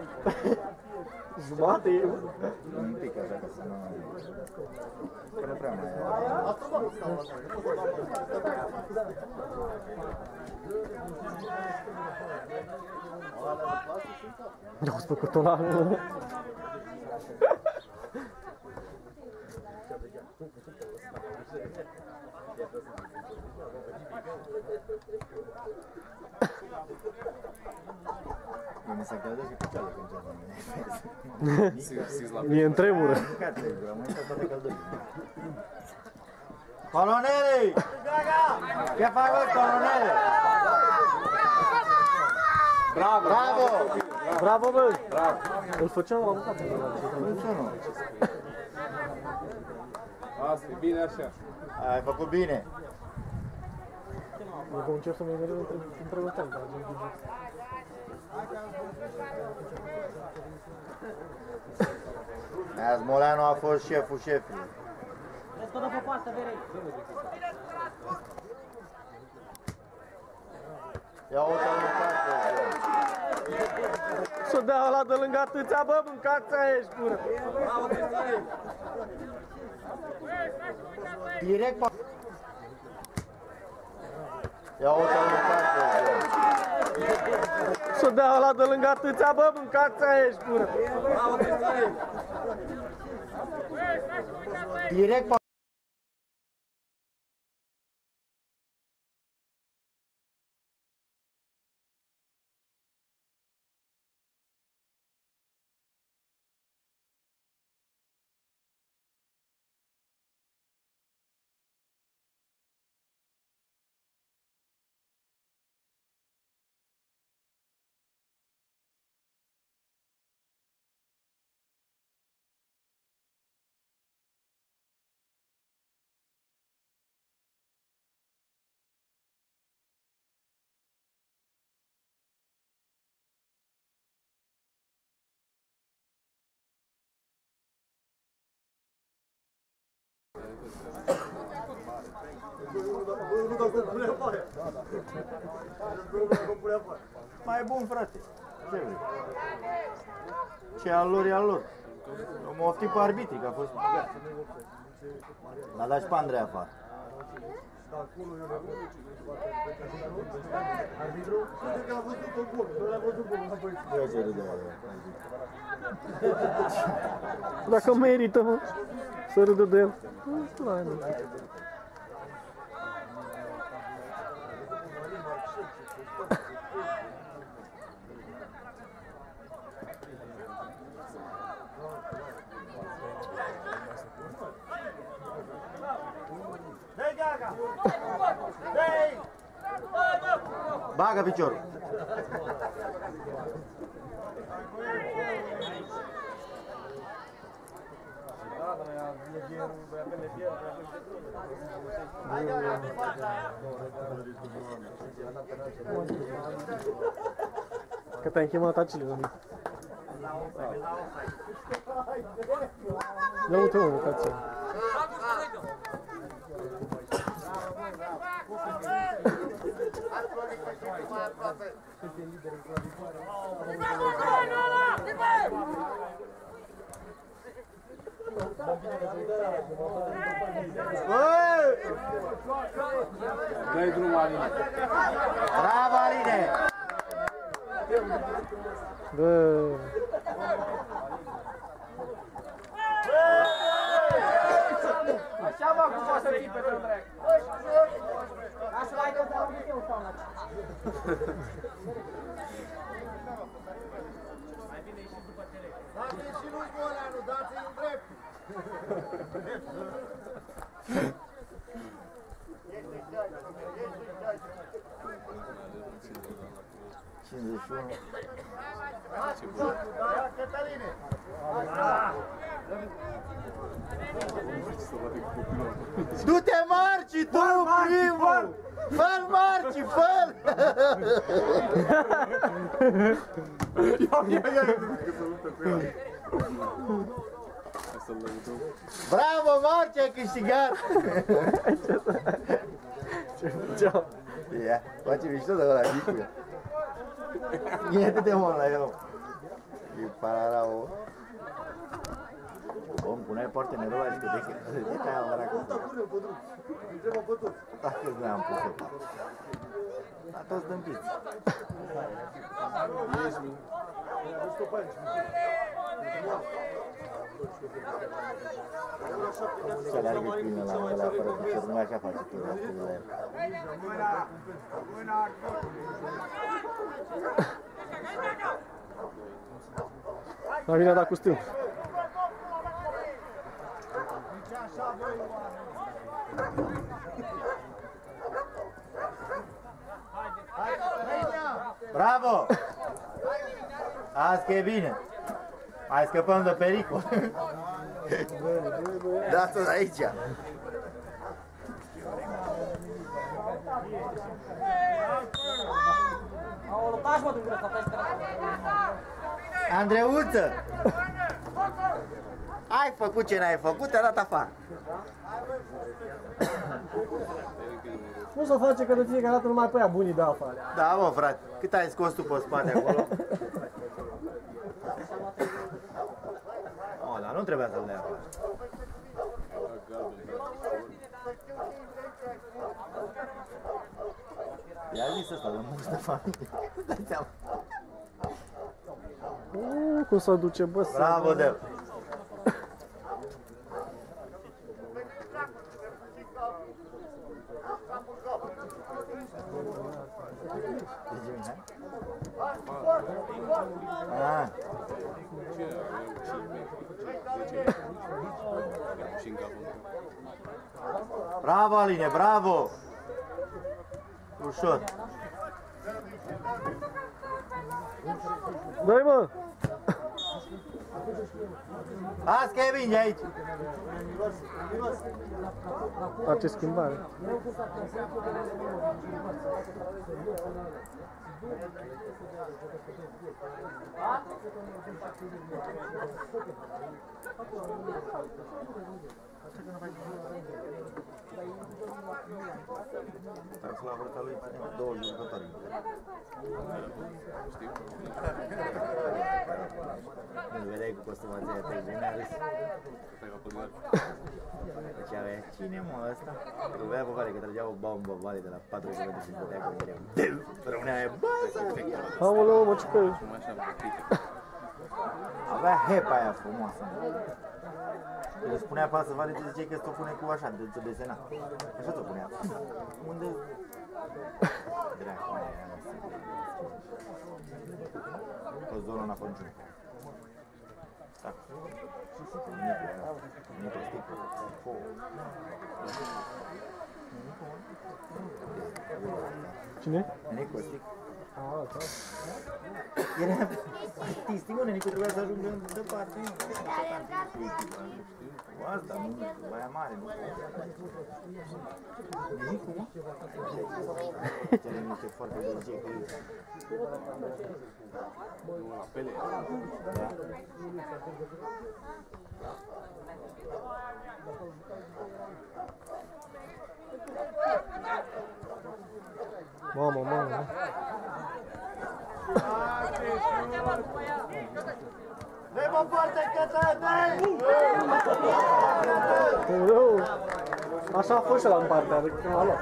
Jumate e, mă. Un pic așa ca să nu... Că nu prea mai e. Ne-au făcut ăla. Mi se căldește și picioarele când ceva. Mie îmi tremură. Nu ca trebuie, am uitat toate căldurile. Colonele! Ce fac voi, colonele? Bravo! Bravo! Bravo, bă! Bravo! Îl făceam la mâncat. Nu sună. Asta e bine așa. Ai făcut bine. Eu că încerc să mă mereu între ăsta, dar nu știu. Smoleanu a fost șeful șefului. Ia uite mâncați. Să dea ăla de lângă atâția, bă, mâncați aia, ești bună! Direct pe... Ia uite mâncați. Să dea ăla de lângă atâția, bă, mâncați aia, ești bună! Direct pe... Mai bun, frate. Ce vrei? Ce al lor e al lor. Eu mă ofti pe arbitrii, că a fost... L-a dat și pe Andrei afară. Eu ce râde, Dacă merită, mă, să râdă de el. Hai, mă. Bagă piciorul. Că te-ai chemat acele, mă. Ia uite, mă, mâncați-o. Dă-i drumul, Aline. Bravo, Aline! Bă. Așa, mă, cum poate să fii pe drum drept. Lasă-l ai că te-am eu stau la ce. Mai bine ieși după tele. Dați-i și lui Goleanu, dați-i în drept. cincizeci și unu. Da, Cătăline. Du-te, Marci, tu primul! Fă-l, Marci, fă-l! Bravo, Marci, ai câștigat! Ce-o? Ia, face mișto de ăla, micu. Iete-te, mă, la el. E pararau. Om, puneai foarte nervos la discotecă. De ce aia văracă? Dacă îți ne-am pus-o. Dar toți dâmpiți. Ce aleargă plină la ăla fără picior, nu așa face tu la stilul la el. La mine a dat cu stâng. Bravo! Azi că e bine. Hai scăpăm de pericol. Dați-o de aici. Andreuță! Ai făcut ce n-ai făcut, te-a dat afară. Nu să face că de fiecare dată numai pe aia bunii de afară. Da, mă, frate. Cât ai scos tu pe spate acolo? Oh, dar nu trebuia să-l dea afară. I-a zis ăsta, de munci de familie. Dai seama. Uuu, cum se duce, bă, să... Bravo, Deu. Ah. Bravo, Aline, bravo! Ușor. Dai, mă! Azi că e bine aici. Face schimbare. Taxul la vrăta lui ține două jucători. Nu vedeai cu costumația aia tăi, bine a râs. Deci avea, cine mă ăsta? Că vrea pe vale, că trăgea o bombă vale de la patru kilometri și bătea cu mine. Rămânea aia, bă, să Aoleu, mă, ce pe... avea hepa aia frumoasă. Îi spunea pe să vale, ziceai că ți-o pune cu așa, de ți-o desena. Așa ți-o punea. Unde? Dracu aia, pe zona la Fănciun. Da. Nicu, Nicu, Sticu. Cine? Nicu, Sticu. Era artist, mă, Nicu trebuia să ajungă în departe. Cu asta, nu, Baia Mare, nu. Nicu, mă? Cele niște foarte de ce că e. La pele. Da. Mamă, mamă. Dă mă foarte cătă, dă-i! Aoleu. Așa a fost și ăla în partea, când l-a luat.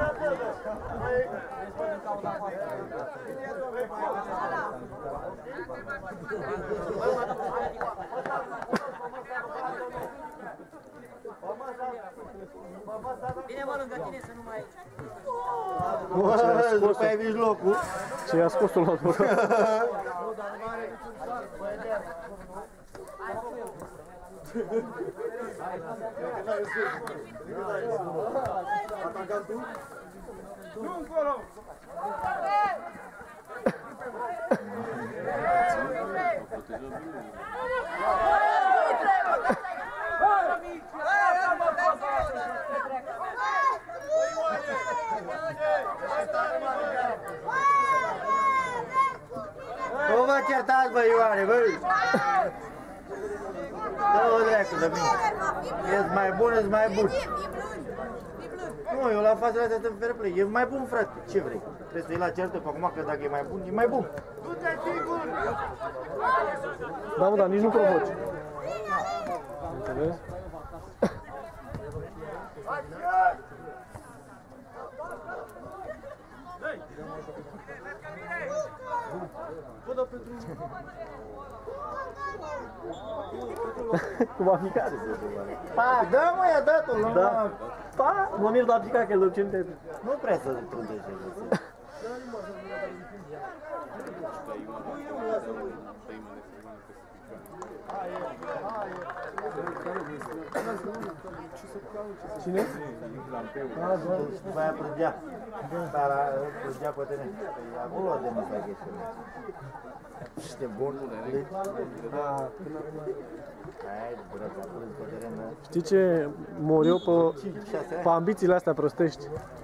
Bine mă lângă tine să nu mai... Bă, după aia mijlocul. Ce i-a scos-o la dură. Nu încolo! Nu vă certați, bă, Ioane, bă! Dă-o dracu de mine! Ești mai bun, ești mai bun! Nu, eu la fazele astea sunt fair play, e mai bun, frate, ce vrei? Trebuie să iei la certă pe acum, că dacă e mai bun, e mai bun! Du-te singur! Da, mă, dar nici nu provoci. Înțelegi? Cum a picat? Pa, dă mă, i-a dat-o, nu Da. mă! Pa, mă mir la picat că îl duce Nu prea să trântește. Cine? Și după aia prăgea. După aia prăgea pe teren. Acolo de mă fac chestia. Niște bun. Hai, brăcă, prânz pe teren. Știi ce mor eu pe, pe ambițiile astea prostești?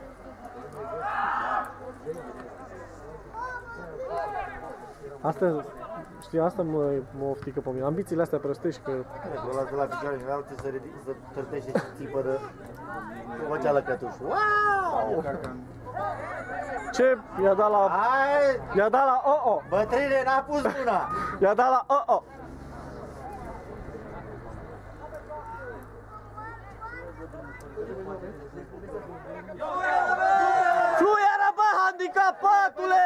Asta, știi, asta mă, mă oftică pe mine. Ambițiile astea prostești că... Că o lasă la picioare și alții să, ridic, să târtește și țipă de... Cum făcea lăcătușul. Wow! Ce? I-a dat la... Hai! I-a dat la o-o! Bătrâne, n-a pus mâna! I-a dat la o-o! Fluieră, bă, handicapatule!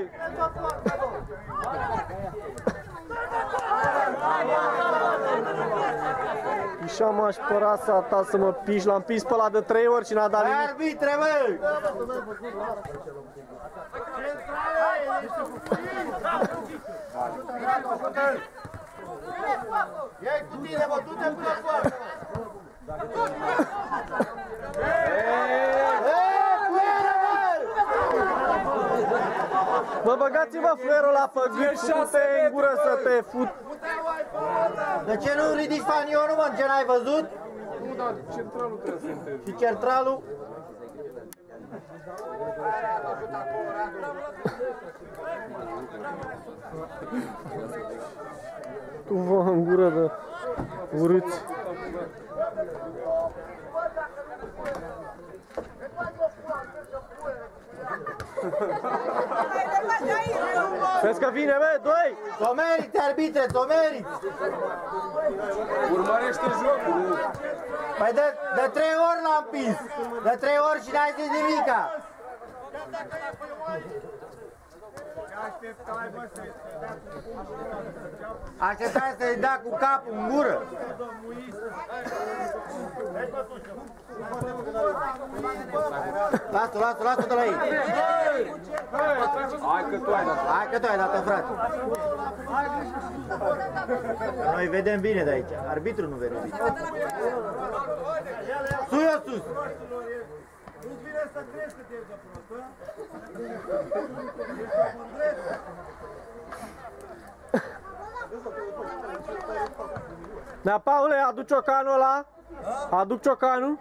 Așa m-aș păra să ta să mă piși, l-am pis pe ăla de trei ori și n-a dat nimic. Arbitre, bă! Ia-i cu tine, bă, du-te până poartă! Bă, băgați-vă fluierul la pe gât, fute în gură să te fut. De ce nu ridici fanionul, mă? Ce n-ai văzut? Nu, dar centralul trebuie să intre. Și centralul? Tu vă în gură de urâți. Vezi că vine, bă, doi! Ți-o meriți, arbitre, ți-o meriți! Urmărește jocul. Păi de, de trei ori l-am pins! De trei ori și n-ai zis nimica! Așteptai să-i dea cu capul în gură! Lasă-o, lasă-o, lasă-o de la ei! Hai că tu ai dat. Hai că tu ai dat-o, frate! Noi vedem bine de aici, arbitrul nu vede bine. Sus-o sus! Nu-ți vine să crezi că te-ai de prost, Da, Paule, aduc ciocanul ăla? Aduc ciocanul?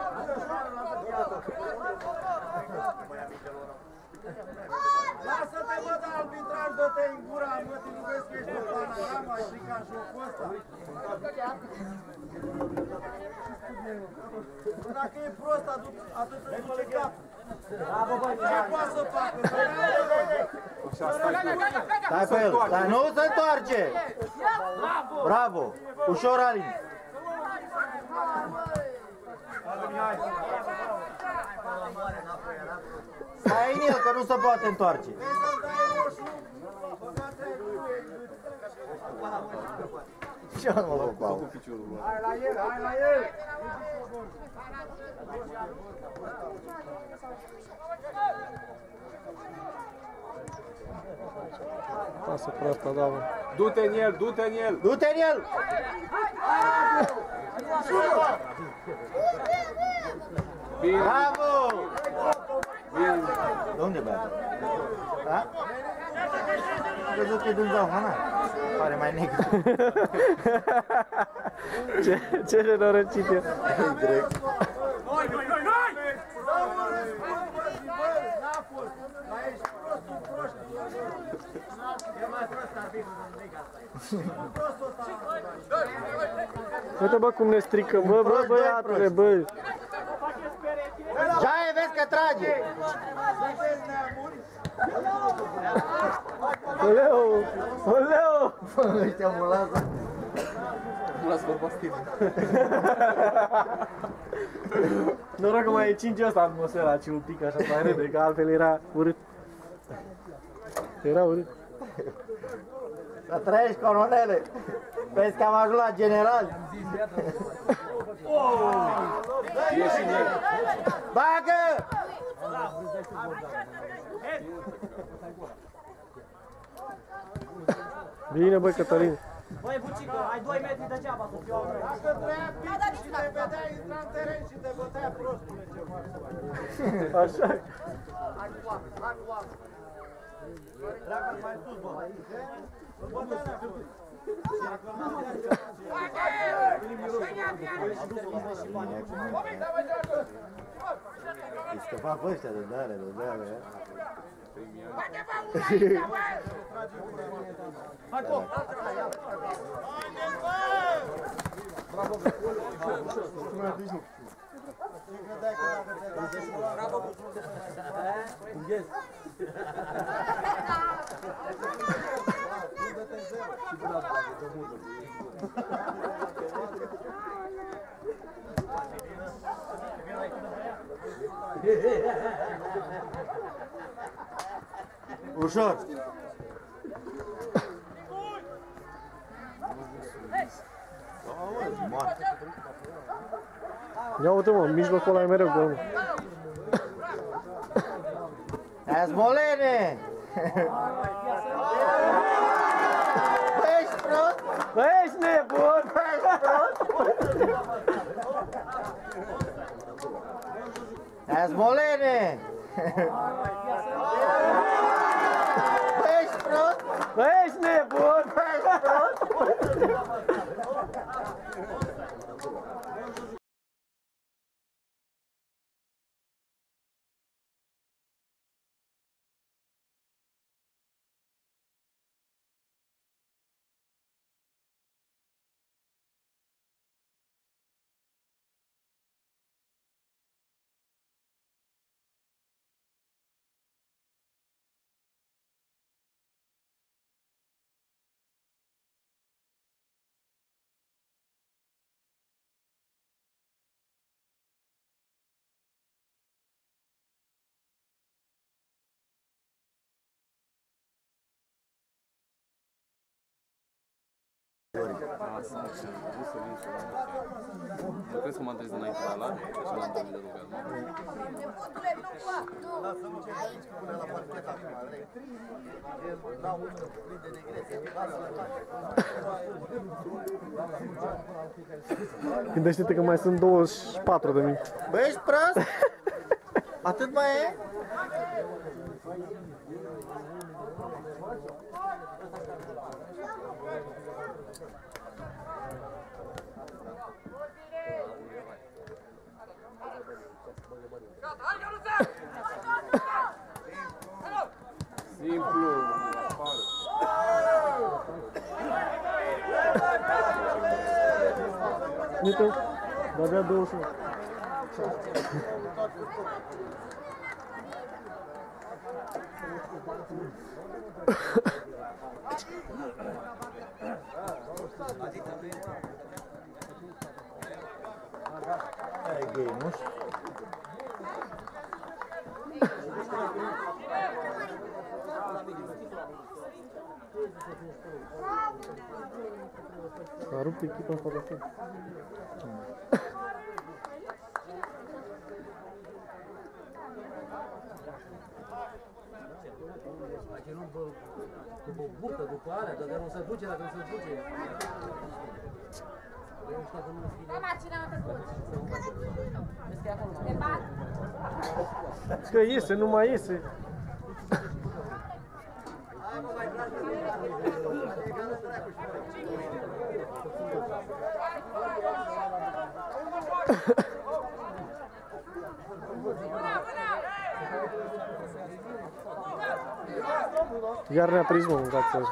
Lasă-te, mă, de arbitraj, dă-te în gura, mă, te nu vezi că ești pe panorama și ca jocul ăsta. Dacă e prost, atât îți duce capul. Ce poate să facă? Stai pe el, dar nu se întoarce! Bravo! Ușor, Alin! Stai în el, că nu se poate întoarce! Ce mă mă Paul? Hai la el, hai la el! Lasă pe asta, da, mă. Du-te în el, du-te în el. Du-te în el! Bine. Bravo! Bine. De unde băiatul? Da? Am crezut că e din Zahana. Pare mai negru. Ce, ce nenorocit e. Direct. Noi, noi, noi, noi! N-a fost, dar ești prostul proști. E mai prost arbitrul din liga asta. Prostul ăsta. Uite, bă, cum ne strică, bă, bă, băiatule, bă. Jaie, vezi că trage! Sunteți neamuri? Oleu, oleu! Bă, ăștia mă lasă. Nu las vorba stil. Noroc că mai e cinci ăsta atmosfera, ci un pic așa, mai râde, că altfel era urât. Era urât. Să trăiești, colonele! Vezi că am ajuns la general! Ieși în el. Bagă! Bine, băi, Cătălin. Băi, Bucică, ai doi metri degeaba să fiu al meu. Dacă treia pici și te vedea, intra în teren și te bătea prostule ce faci. Așa. Hai cu oameni, hai cu oameni. Dreapta mai sus, bă. Îl bătea la sus. Îi scăpa pe ăștia de dare, de dare. Hai cu! Bravo! Bravo! Yes! Ușor! Ia uite, mă, în mijlocul ăla e mereu gol, mă. Aia Smolene! Bă, ești prost? Bă, ești nebun! Aia Smolene! Bă, ești prost? Bă, ești nebun! Asta, am vrut să vin și la Nu crezi că m-am trezit înainte la alarme? Și l-am dormit de rugă. Nepotule, nu fac, nu. Lasă-mă ce aici, pune la parchet acum. N-auzi că prinde de greție. Gândește-te că mai sunt douăzeci și patru de mii. Băi, ești prost? Atât mai e? Simplu. Uite, de-abia douăzeci și unu. E gay, nu știu. S-a rupt echipa asta de fel. Aici nu vă după bucă, după alea, dar nu se duce dacă nu se duce. Da mașina mă tăcut. Vezi că e acolo. Te bat. Zici că iese, nu mai iese. Iar ne-a prins, mă, mâncați așa.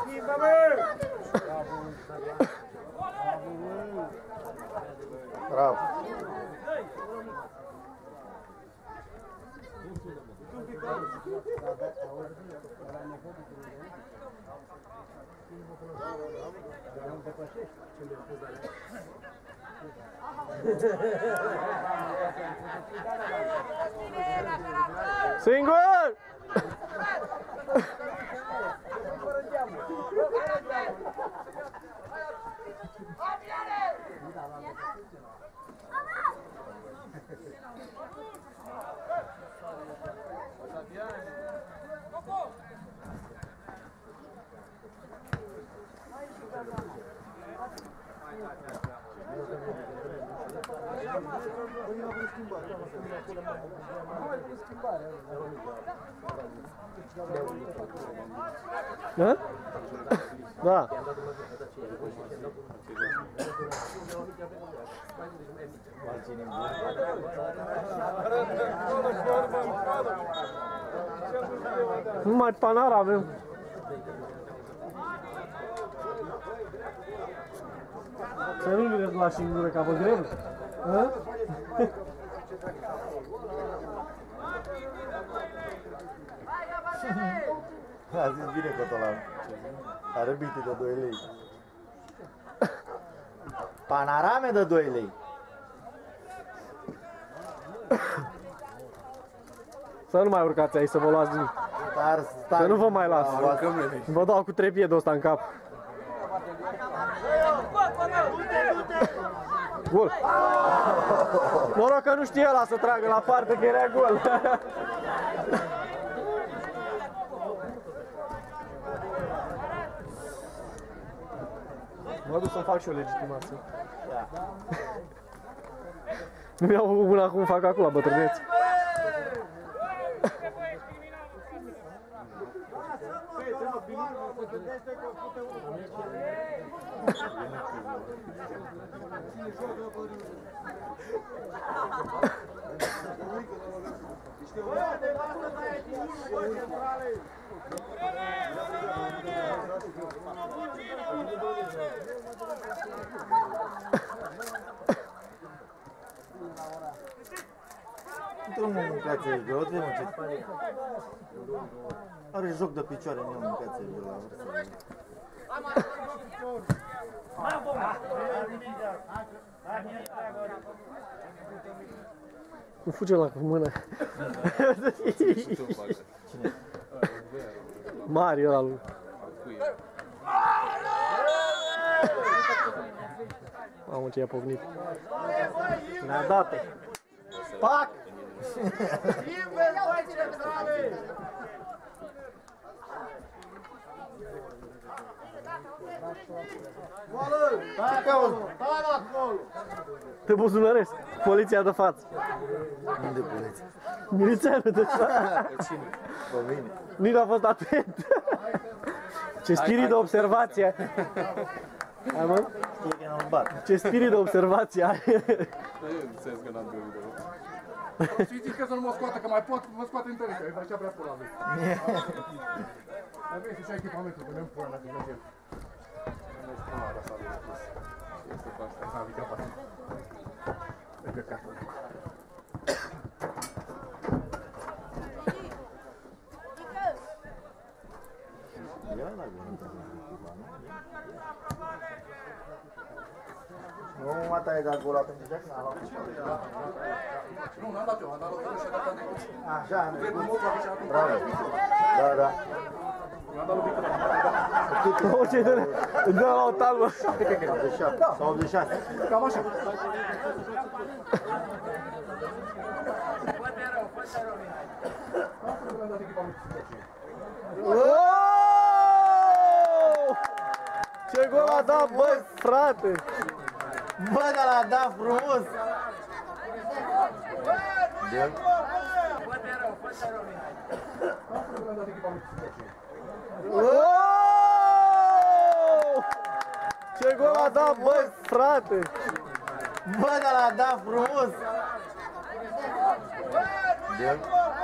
Bravo. Singur! Da? Da. Numai panar avem. Să nu mi le lași în gură, că apă greu. A zis bine Cotolan. A răbit de doi lei. Panorame de doi lei. Să nu mai urcați aici, să vă luați nimic. Star, star. Că nu vă mai las. Vă dau cu trepiedul ăsta în cap. Gol! Noroc că nu știe ăla să tragă la parte, că era gol. Mă duc să-mi fac și o legitimație. Da. Nu mi-au una cum fac acolo, bătrâneți. Nu mă mâncați aici, greu, trebuie mă ce. Are joc de picioare, nu mâncați aici la vârstă. Nu fuge la cu mâna. Cine? Mari ăla lui. Mamă, ce i-a pocnit. Ne-a dat-o. Pac! Invers, băi, centrale! Ce cauți? Te buzunăresc. Poliția de față. Unde poliția? Milițeanul de față. Pe cine? Pe mine. Nici n-a fost atent. Ce spirit de observație. Hai, mă? Știi că n-am bat. Ce spirit de observație ai. Înțeles că n-am gândit. Știți că să nu mă scoată, că mai pot, mă scoate în tărică, e așa prea pula lui. Mai vezi și echipamentul, că nu-mi pula dacă mergem. Nu spun ala să avem pus. Este cu asta, s-a avut apa. E plecat. Ia la gândă. Nu mă tai de acolo atunci, că n-a luat. Nu, n-am dat eu, am dat o și a dat Andrei. Așa, bravo. Da, da. Mi-am dat lovitură. O, ce dă dă la o talbă. optzeci și șapte sau optzeci și șase. Cam așa. Ce gol a dat, băi, frate! Bă, dar l-a dat frumos! De? Ce gol a dat, băi, frate! Bă, dar l-a dat frumos! De?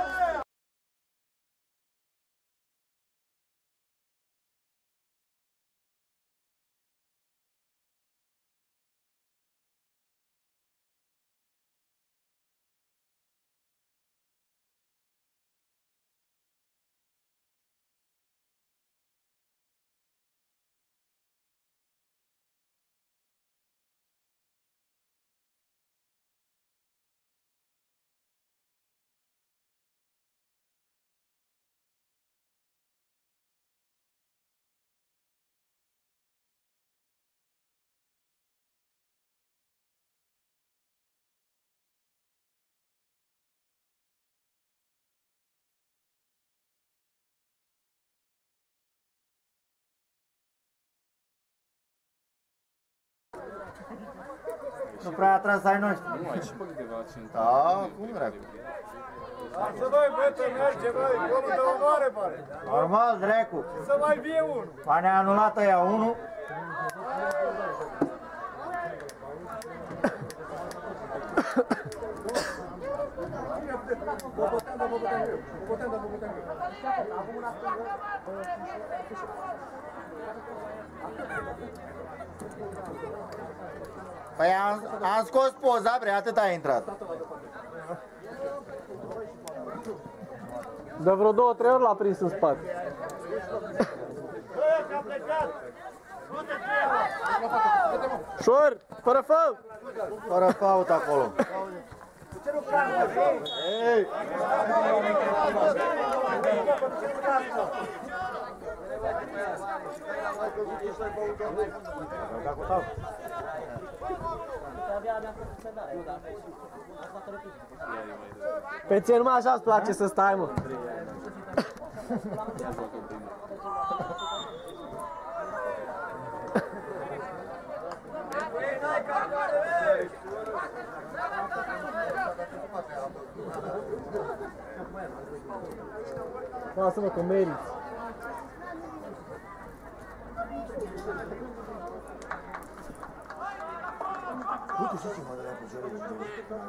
Nu prea a tras ai noștri. Nu, ai și pe câteva centri. Da, cum dracu? Hai să doi, bătă, merge, băi, golul de onoare, pare. Normal, dracu. Să mai fie unul. A ne-a anulat ăia unul. Păi am, am scos poza, bre, atât a intrat. De vreo două, trei ori l-a prins în spate. Bă, că a plecat. Du-te cu ea. Șor, fără fault! Fără fault acolo. Ce nu cramă, ei? Ei! Pe ție numai așa îți place să stai, mă. Lasă-mă că meriți. Uite și ce mă dă la picioare de două.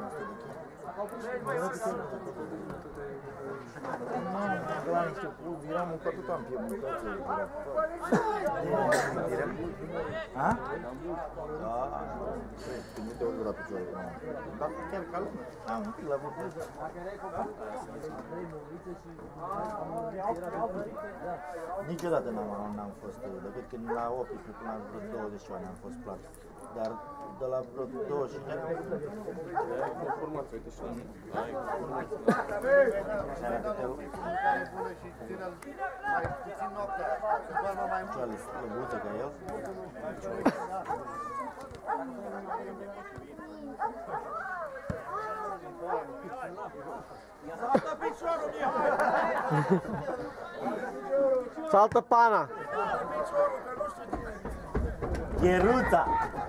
Mamă, la niște pulvi, eram un tot am piept mâncați. Ha? Da, când nu te urcă la picioare. Dar chiar ca lumea. Am un pic la vârf. Niciodată n-am, n-am fost, decât când la optsprezece până la douăzeci ani am fost plat. Dar de la vreo douăzeci și cinci ani. Ai conformație, uite și la mine. Ai conformație. Și are atâtea lucruri. Care e bună și ține mai puțin noaptea. Să doarmă mai mult. Ce-a slăbuță ca el? Saltă piciorul meu! Saltă pana! Cheruța!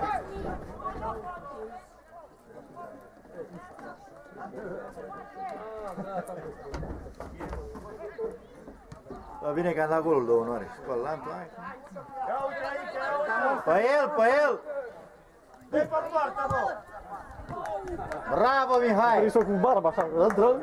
Bă, bine că am dat golul de onoare. Și pe lantul, hai. Ia uite aici, ia uite! Pe el, pe el! Dă-i pe poartă, bă! Bravo, Mihai! Ai cu barba așa, îl drăg.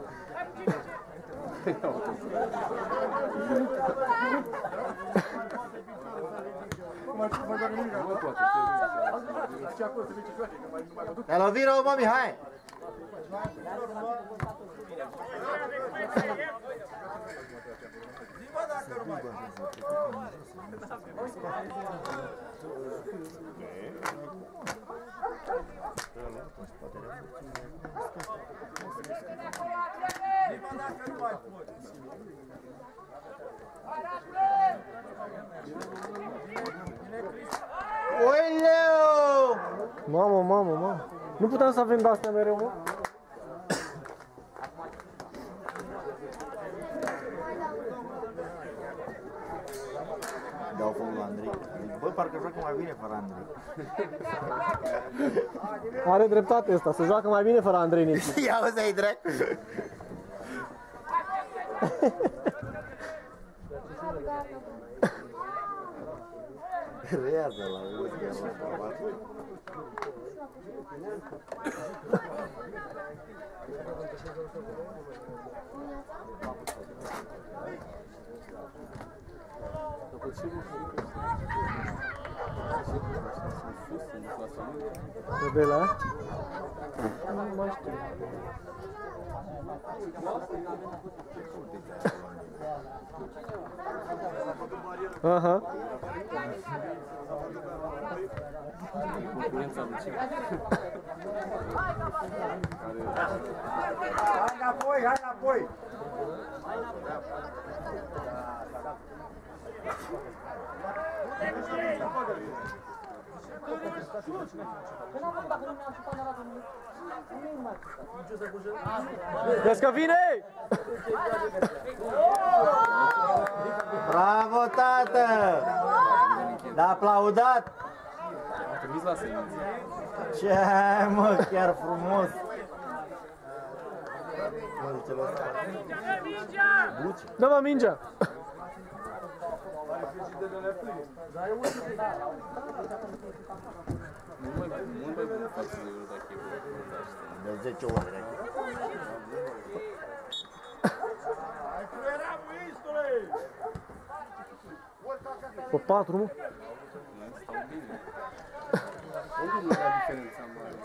Te-a lovit rău, mă, Mihai! Zi, bă, dacă nu mai... Zi, bă, dacă nu mai poți. Oileu! Mamă, mamă, mamă. Nu puteam să avem de-astea mereu, mă? Dau foc la Andrei. Bă, parcă joacă mai bine fără Andrei. Are dreptate ăsta, se joacă mai bine fără Andrei Nici. Ia o să-i drac. Rează la uzi, la De la? Nu mai știu. Aha. Concurența aduce. Hai înapoi, hai înapoi! Vezi că vine! Bravo, tată! D-a aplaudat! Am trimis la semințe. Ce mă, chiar frumos! Dă-mă mingea! Mult mai mult mai bun față de eu dacă e bun. De zece ori, cred. Hai fluiera, muistule! Pe patru, mă? Noi stau bine. Oricum nu era diferența mare.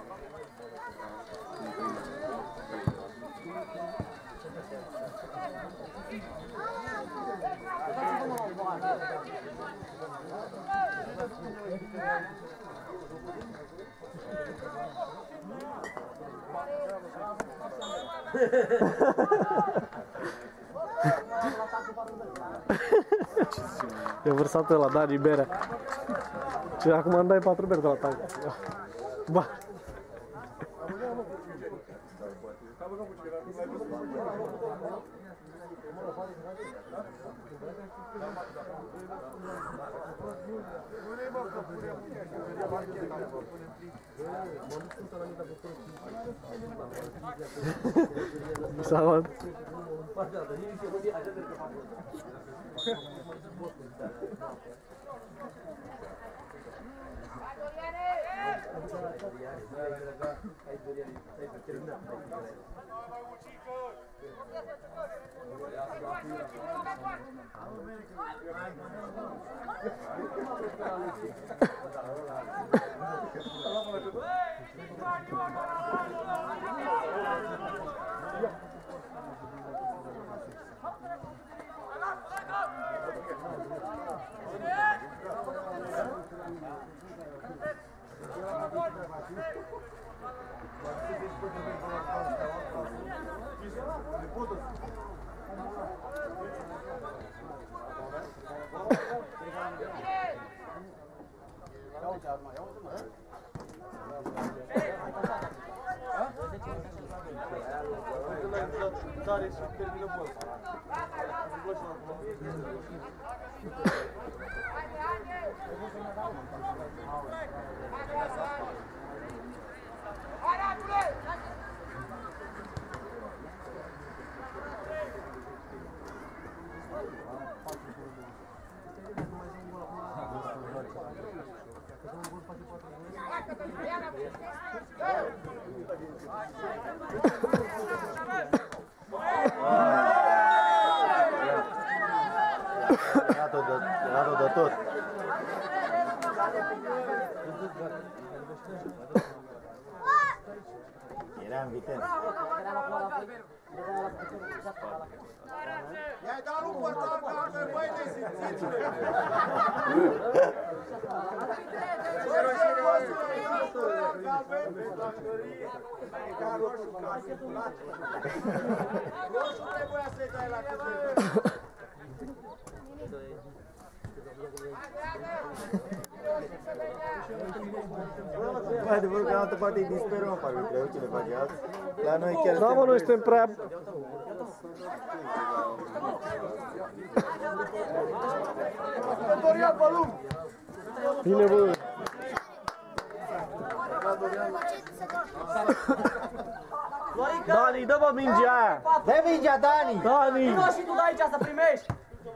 E vărsat ăla, Dani Berea. Și acum îmi dai patru beri de la tank. Ba. Salut. Iată de, iată de tot. Era în viteză. I-ai dat un portal ca pe mâine, simțiți-le! Roșu trebuia să-i dai la câte. Bă, adevărul că în altă parte îi disperăm, parcă creu ce le face alții. La noi chiar Da, mă, noi suntem prea... Dorian Balum! Bine, bă! Dani, dă-mă mingea aia! Dă mingea, Dani! Dani! Vino și tu de aici să primești!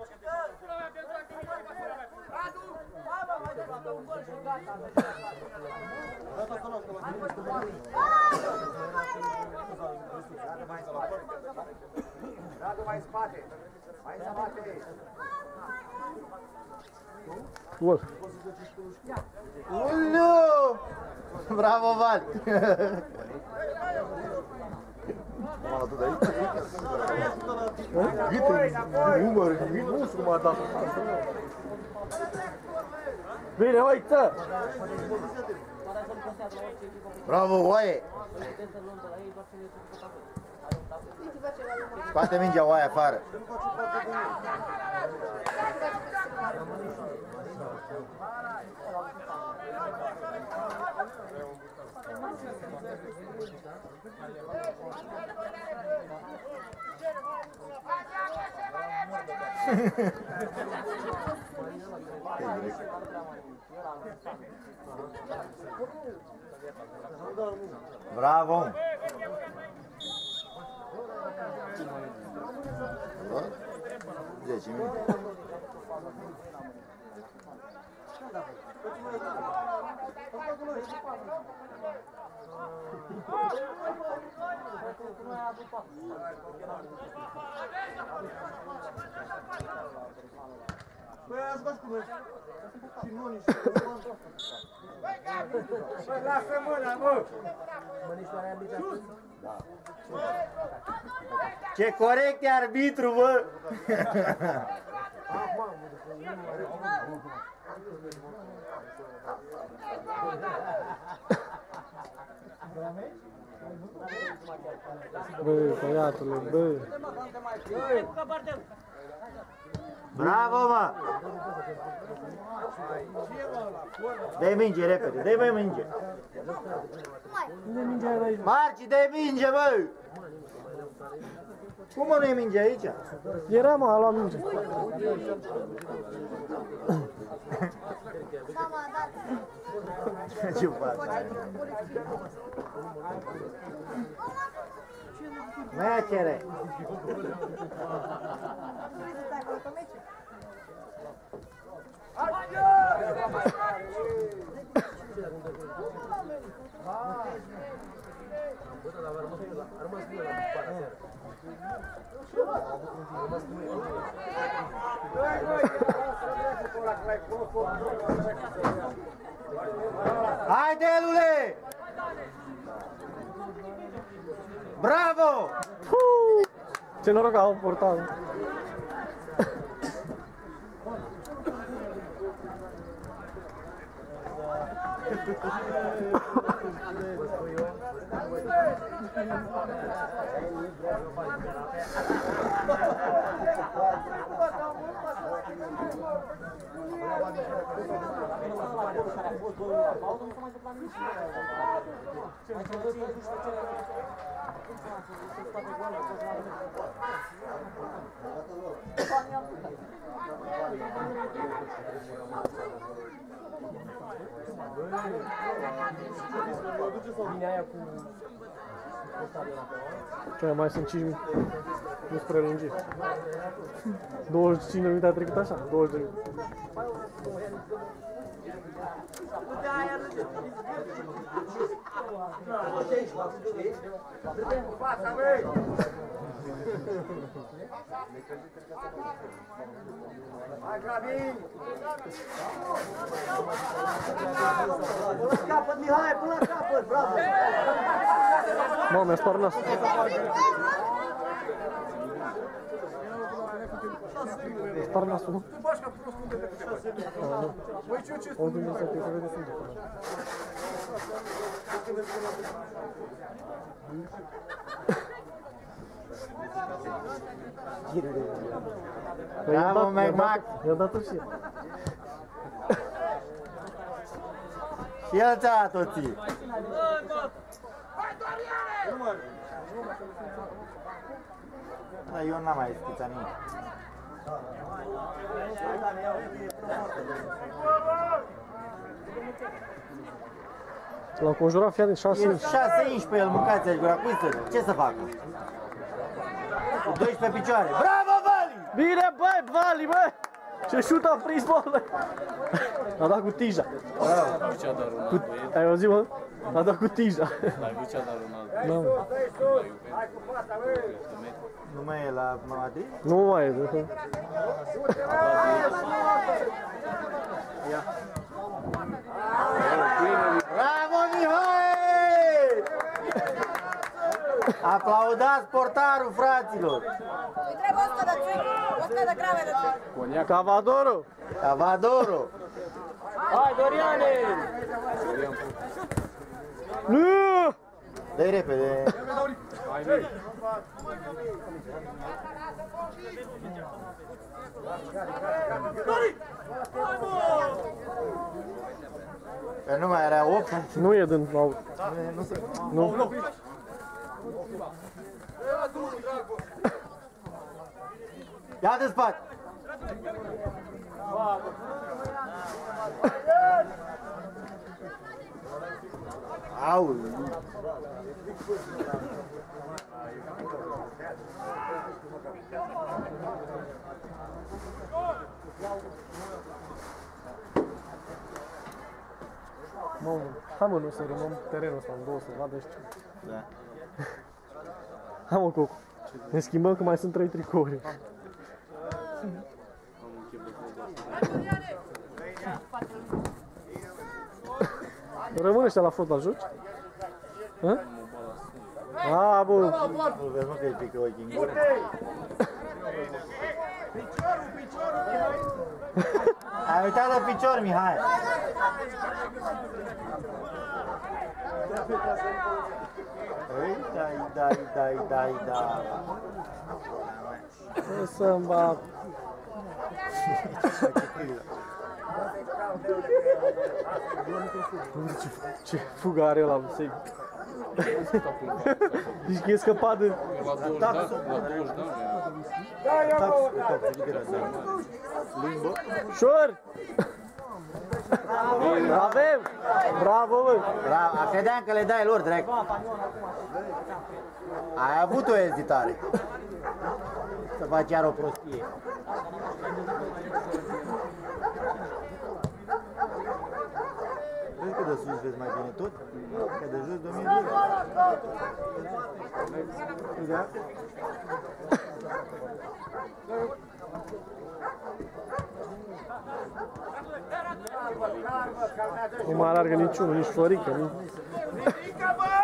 Radu mai în spate! Mai în spate! Gol! Ulu! Bravo, Val! Mă, tu de aici? Gâte, număr, nu știu cum a dat. Bine, uite! Bravo, oaie! Scoate mingea oaie afară. Bravo! zece minute. Păi aia jucați cu noi. Și nu nici. Păi lasă mâna, mă! Ce corect e arbitru, bă! Bă, băiatule, bă! Bravo, mă! Dă-i minge, repede, dă-i mai minge! Marci, dă-i minge, bă! Cum mă, nu e minge aici? Era, mă, a luat minge. Ce faci? Mai cere! Haide, Lule! Bravo! Puh! Ce noroc au portat. Ce mai sunt cinci minute. Nu spre lungi. douăzeci și cinci de minute a trecut așa, douăzeci de minute. Hai, Gravin! Până la capăt, Mihai, până la capăt, bravo! Mamă, mi-a spart nasul. Mi-a spart nasul, nu? Tu bași ca prost unde te putea. Băi, ce ce spun? Unde se se vede sânge. Bravo, Mac-Mac! I-am dat-o și el. Și el ți-a dat-o ție. Da, eu n-am mai schițat nimic. L-am conjurat, fii atent, șase E inci. șase inci pe el, mâncați aici gura. Cui să, ce să facă? Cu doisprezece picioare. Bravo, Vali! Bine, băi, Vali, băi! Ce șut a prins, bă! A dat cu tija. Ai văzut ce a dat Ronaldo ieri? Ai auzit, mă? A dat cu tija. Ai văzut ce a dat Ronaldo? Nu, mă. Hai cu fața, băi! Nu mai e la Madrid? Nu mai e, de Bravo, Mihai! Aplaudați portarul, fraților! Îi trebuie o sută de țuic, o sută de grame de țuic. Cavadoro! Cavadoro! Hai, Doriane! Nu! Dă-i repede! Că nu mai era opt? Nu e din aut. Nu se... Nu. Ia de spate! Aul! Mamă, hai mă, nu să rămân terenul ăsta în două, să vadă ăștia. Da. Hai mă, Cocu. Ne schimbăm că mai sunt trei tricouri. Rămâne ăștia la fotbal, joci? Hă? A, bă. Nu vezi, mă, că îi pică ochii în gură. Piciorul, piciorul, Mihai! Ai uitat de picior, Mihai! Ei, dai, dai, dai, dai, dai. O să-mi va... Ce fugă are ăla, se... Zici că e scăpat de... La douăzeci de ani? La douăzeci de ani? Da, ia mă, Șor! Avem! Bravo, bă! Bravo, credeam că le dai lor, dracu. Ai avut o ezitare. Să faci iar o prostie. Vezi că de sus vezi mai bine tot? Că de jos domine bine. Da? Nu mai alargă niciunul, nici Florica, nici... ridică, bă!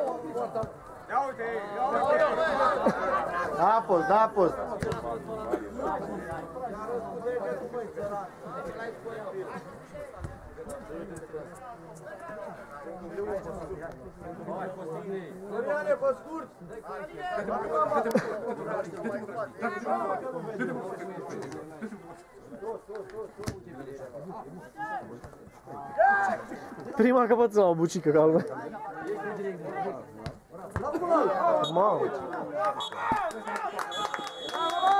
Ia uite, ia uite! Da, a fost, da, a fost. Doriane, pe scurt! Prima căpăță o bucică ca lumea. Mamă!